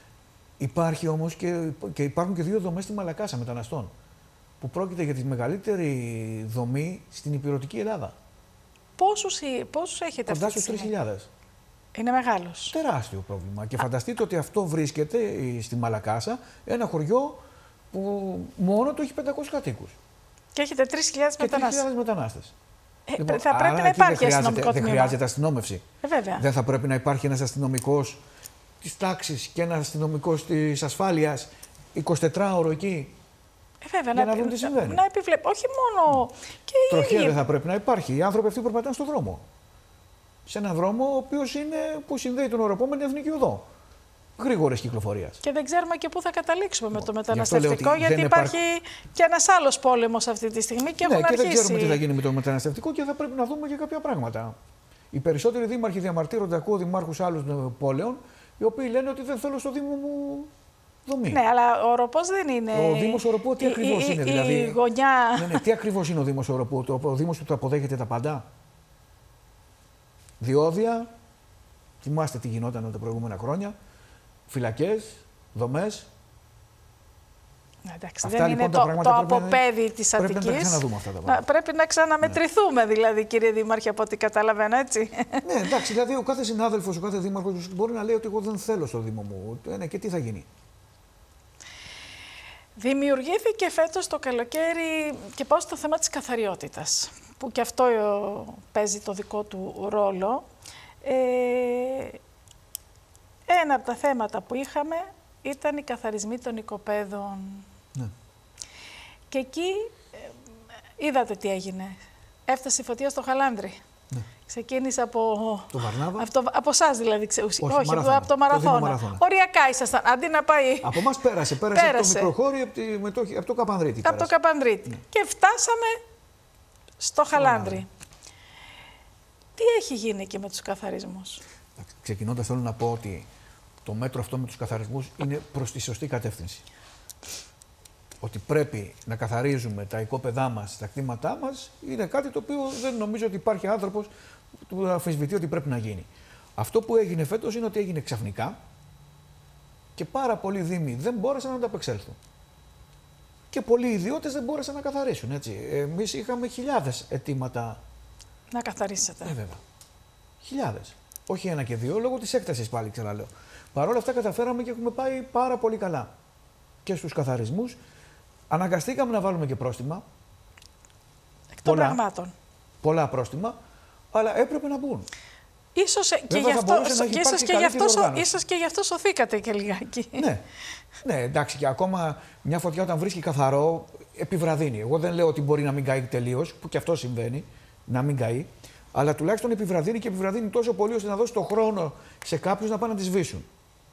Υπάρχει όμως και, και υπάρχουν και δύο δομές στη Μαλακάσα μεταναστών, που πρόκειται για τη μεγαλύτερη δομή στην ηπειρωτική Ελλάδα. Πόσους, πόσους έχετε κοντά αυτή τη στους τρεις χιλιάδες. Είναι μεγάλος. Τεράστιο πρόβλημα. Και φανταστείτε ότι αυτό βρίσκεται στη Μαλακάσα, ένα χωριό που μόνο το έχει πεντακόσιους κατοίκους. Και έχετε τρεις χιλιάδες μετανάστες. μετανάστες. Ε, λοιπόν, θα πρέπει να υπάρχει αστυνομικό τμήμα. Δεν χρειάζεται αστυνόμευση. Ε, βέβαια. Δεν θα πρέπει να υπάρχει ένας αστυνομικός της τάξης και ένας αστυνομικός της ασφάλειας εικοσιτετράωρο εκεί. Ε, βέβαια, για να, να δουν τι συμβαίνει. Να επιβλέπει. Όχι μόνο. Και τροχιά η... δεν θα πρέπει να υπάρχει. Οι άνθρωποι αυτοί περπατάνε στον δρόμο. Σε έναν δρόμο ο οποίος είναι που συνδέει τον Οροπό με την Εθνική Οδό. Γρήγορες κυκλοφορίας. Και δεν ξέρουμε και πού θα καταλήξουμε με το Γι' μεταναστευτικό, γιατί υπάρχει επαρ... και ένας άλλος πόλεμος αυτή τη στιγμή και ναι, έχουν και αρχίσει. Δεν ξέρουμε τι θα γίνει με το μεταναστευτικό και θα πρέπει να δούμε και κάποια πράγματα. Οι περισσότεροι δήμαρχοι διαμαρτύρονται, ακούω δημάρχους άλλων πόλεων, οι οποίοι λένε ότι δεν θέλω στο Δήμο μου δομή. Ναι, αλλά ο Οροπός δεν είναι. Ο Δήμος Οροπού τι ακριβώς είναι, δηλαδή. Η γωνιά. Ναι, ναι, τι ακριβώς είναι ο Δήμος Οροπού, ο Δήμος που το αποδέχεται τα πάντα. Διόδια, θυμάστε τι γινόταν τα προηγούμενα χρόνια. Φυλακές, δομές. Εντάξει, αυτά, δεν λοιπόν, είναι το, το αποπέδι της Αττικής. Πρέπει να τα ξαναδούμε αυτά τα πράγματα. Πρέπει να ξαναμετρηθούμε, ναι. δηλαδή, κύριε Δήμαρχε, από ό,τι καταλαβαίνω, έτσι. Ναι, εντάξει, δηλαδή ο κάθε συνάδελφος, ο κάθε δήμαρχος μπορεί να λέει ότι εγώ δεν θέλω στο Δήμο μου. Ναι, και τι θα γίνει. Δημιουργήθηκε φέτος το καλοκαίρι, και πάω στο θέμα της καθαριότητας, που και αυτό παίζει το δικό του ρόλο. Ε, Ένα από τα θέματα που είχαμε ήταν οι καθαρισμοί των οικοπαίδων. Ναι. Και εκεί ε, είδατε τι έγινε. Έφτασε η φωτιά στο Χαλάνδρι. Ναι. Ξεκίνησε από... Το Βαρνάβα. Από, από εσάς δηλαδή. Ξε... Όχι, Όχι, Όχι από το Μαραθώνα. Το Οριακά ήσασταν. Αντί να πάει... Από εμάς πέρασε. Πέρασε, πέρασε. από το μικροχώρι, από, τη, το, από το Καπανδρίτη. Από πέρασε. το Καπανδρίτη. Ναι. Και φτάσαμε στο, στο Χαλάνδρι. Ναι. Τι έχει γίνει εκεί με τους καθαρισμούς? Ξεκινώντας θέλω να πω ότι το μέτρο αυτό με τους καθαρισμούς είναι προς τη σωστή κατεύθυνση. Ότι πρέπει να καθαρίζουμε τα οικόπεδά μας, τα κτήματά μας, είναι κάτι το οποίο δεν νομίζω ότι υπάρχει άνθρωπος που αμφισβητεί ότι πρέπει να γίνει. Αυτό που έγινε φέτος είναι ότι έγινε ξαφνικά και πάρα πολλοί δήμοι δεν μπόρεσαν να ανταπεξέλθουν. Και πολλοί ιδιώτες δεν μπόρεσαν να καθαρίσουν. Έτσι. Εμείς είχαμε χιλιάδες αιτήματα. Να καθαρίσετε. Ε, βέβαια. Χιλιάδες. Όχι ένα και δύο, λόγω της έκτασης πάλι ξαναλέω. Παρ' όλα αυτά καταφέραμε και έχουμε πάει πάρα πολύ καλά. Και στους καθαρισμούς. Αναγκαστήκαμε να βάλουμε και πρόστιμα. Εκ των πραγμάτων. Πολλά πρόστιμα, αλλά έπρεπε να μπουν. Ίσως και, γι αυτό, και, ίσως και, γι αυτό, ίσως και γι' αυτό σωθήκατε και λιγάκι. Ναι. Ναι, εντάξει, και ακόμα μια φωτιά όταν βρίσκει καθαρό επιβραδύνει. Εγώ δεν λέω ότι μπορεί να μην καεί τελείως, που και αυτό συμβαίνει, να μην καεί, αλλά τουλάχιστον επιβραδύνει και επιβραδύνει τόσο πολύ ώστε να δώσει το χρόνο σε κάποιους να πάνε να τη σβήσουν.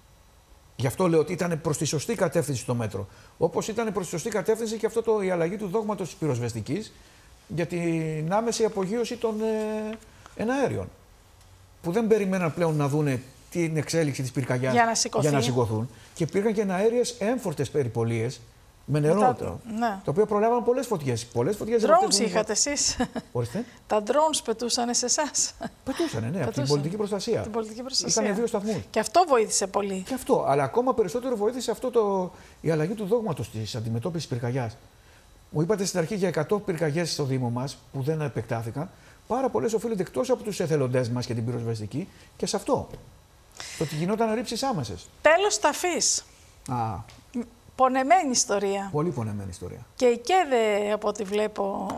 Γι' αυτό λέω ότι ήταν προς τη σωστή κατεύθυνση το μέτρο. Όπως ήταν προς τη σωστή κατεύθυνση και αυτό το, η αλλαγή του δόγματος της πυροσβεστικής για την άμεση απογείωση των ε, εναέριων. Που δεν περιμέναν πλέον να δούνε την εξέλιξη της πυρκαγιάς για να, για να σηκωθούν. Και υπήρχαν και εναέριες έμφορτες περιπολίες με νερό. Το, ναι. Το οποίο προλάβαν πολλές φωτιές. Πολλές φωτιές. Drones είχατε εσείς. Ορίστε. Τα drones πετούσαν σε εσάς. Πετούσαν, ναι, από την πολιτική προστασία. Την πολιτική προστασία. Είχαν δύο σταθμούς. Και αυτό βοήθησε πολύ. Και αυτό. Αλλά ακόμα περισσότερο βοήθησε αυτό το, η αλλαγή του δόγματος της αντιμετώπισης πυρκαγιάς. Μου είπατε στην αρχή για εκατό πυρκαγιές στο Δήμο μας που δεν επεκτάθηκαν. Πάρα πολλές οφείλονται εκτός από τους εθελοντές μας και την πυροσβεστική και σε αυτό. Το ότι γινόταν ρήψεις άμεσες. Τέλος ταφής. Α. Πονεμένη ιστορία. Πολύ πονεμένη ιστορία. Και η ΚΕΔΕ, από ό,τι βλέπω,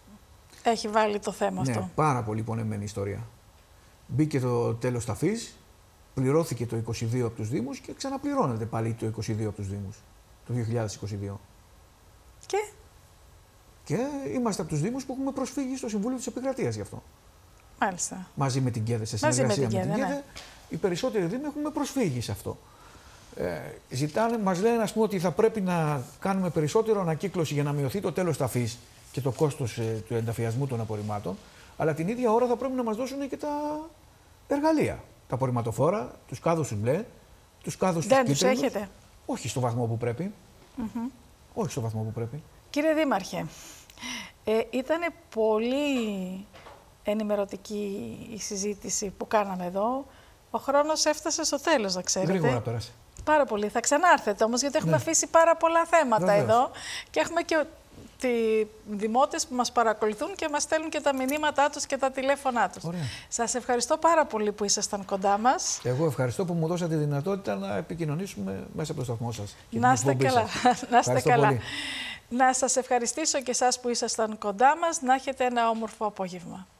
έχει βάλει το θέμα ναι, αυτό. Ναι, πάρα πολύ πονεμένη ιστορία. Μπήκε το τέλος ταφής, πληρώθηκε το είκοσι δύο από τους Δήμους και ξαναπληρώνεται πάλι το είκοσι δύο από τους Δήμους. Το δύο χιλιάδες είκοσι δύο. Και... Και είμαστε από τους Δήμους που έχουμε προσφύγει στο Συμβούλιο της Επικρατείας γι' αυτό. Μάλιστα. Μαζί με την ΚΕΔΕ, σε συνεργασία με την, με την ΚΕΔΕ, ναι. Οι περισσότεροι Δήμοι έχουμε προσφύγει σε αυτό. Ε, ζητάνε, μας λένε ας πούμε, ότι θα πρέπει να κάνουμε περισσότερο ανακύκλωση για να μειωθεί το τέλος ταφής και το κόστος ε, του ενταφιασμού των απορριμμάτων, αλλά την ίδια ώρα θα πρέπει να μας δώσουν και τα εργαλεία. Τα απορριμματοφόρα, τους κάδους μπλε, τους κάδους δεν τους κίτρινους. Δεν τους έχετε. Όχι στο βαθμό που πρέπει. Mm-hmm. Όχι στο βαθμό που πρέπει. Κύριε Δήμαρχε, ε, ήταν πολύ ενημερωτική η συζήτηση που κάναμε εδώ. Ο χρόνος έφτασε στο τέλος, να ξέρετε. Γρήγορα πέρασε. Πάρα πολύ. Θα ξανάρθετε όμως, γιατί έχουμε ναι. αφήσει πάρα πολλά θέματα Βεβαίως. εδώ και έχουμε και οι δημότες που μας παρακολουθούν και μας στέλνουν και τα μηνύματά τους και τα τηλέφωνά τους. Ωραία. Σας ευχαριστώ πάρα πολύ που ήσασταν κοντά μας. Εγώ ευχαριστώ που μου δώσατε τη δυνατότητα να επικοινωνήσουμε μέσα από το σταθμό σας. Να είστε καλά. Να είστε καλά. Πολύ. Να σας ευχαριστήσω και εσάς που ήσασταν κοντά μας. Να έχετε ένα όμορφο απόγευμα.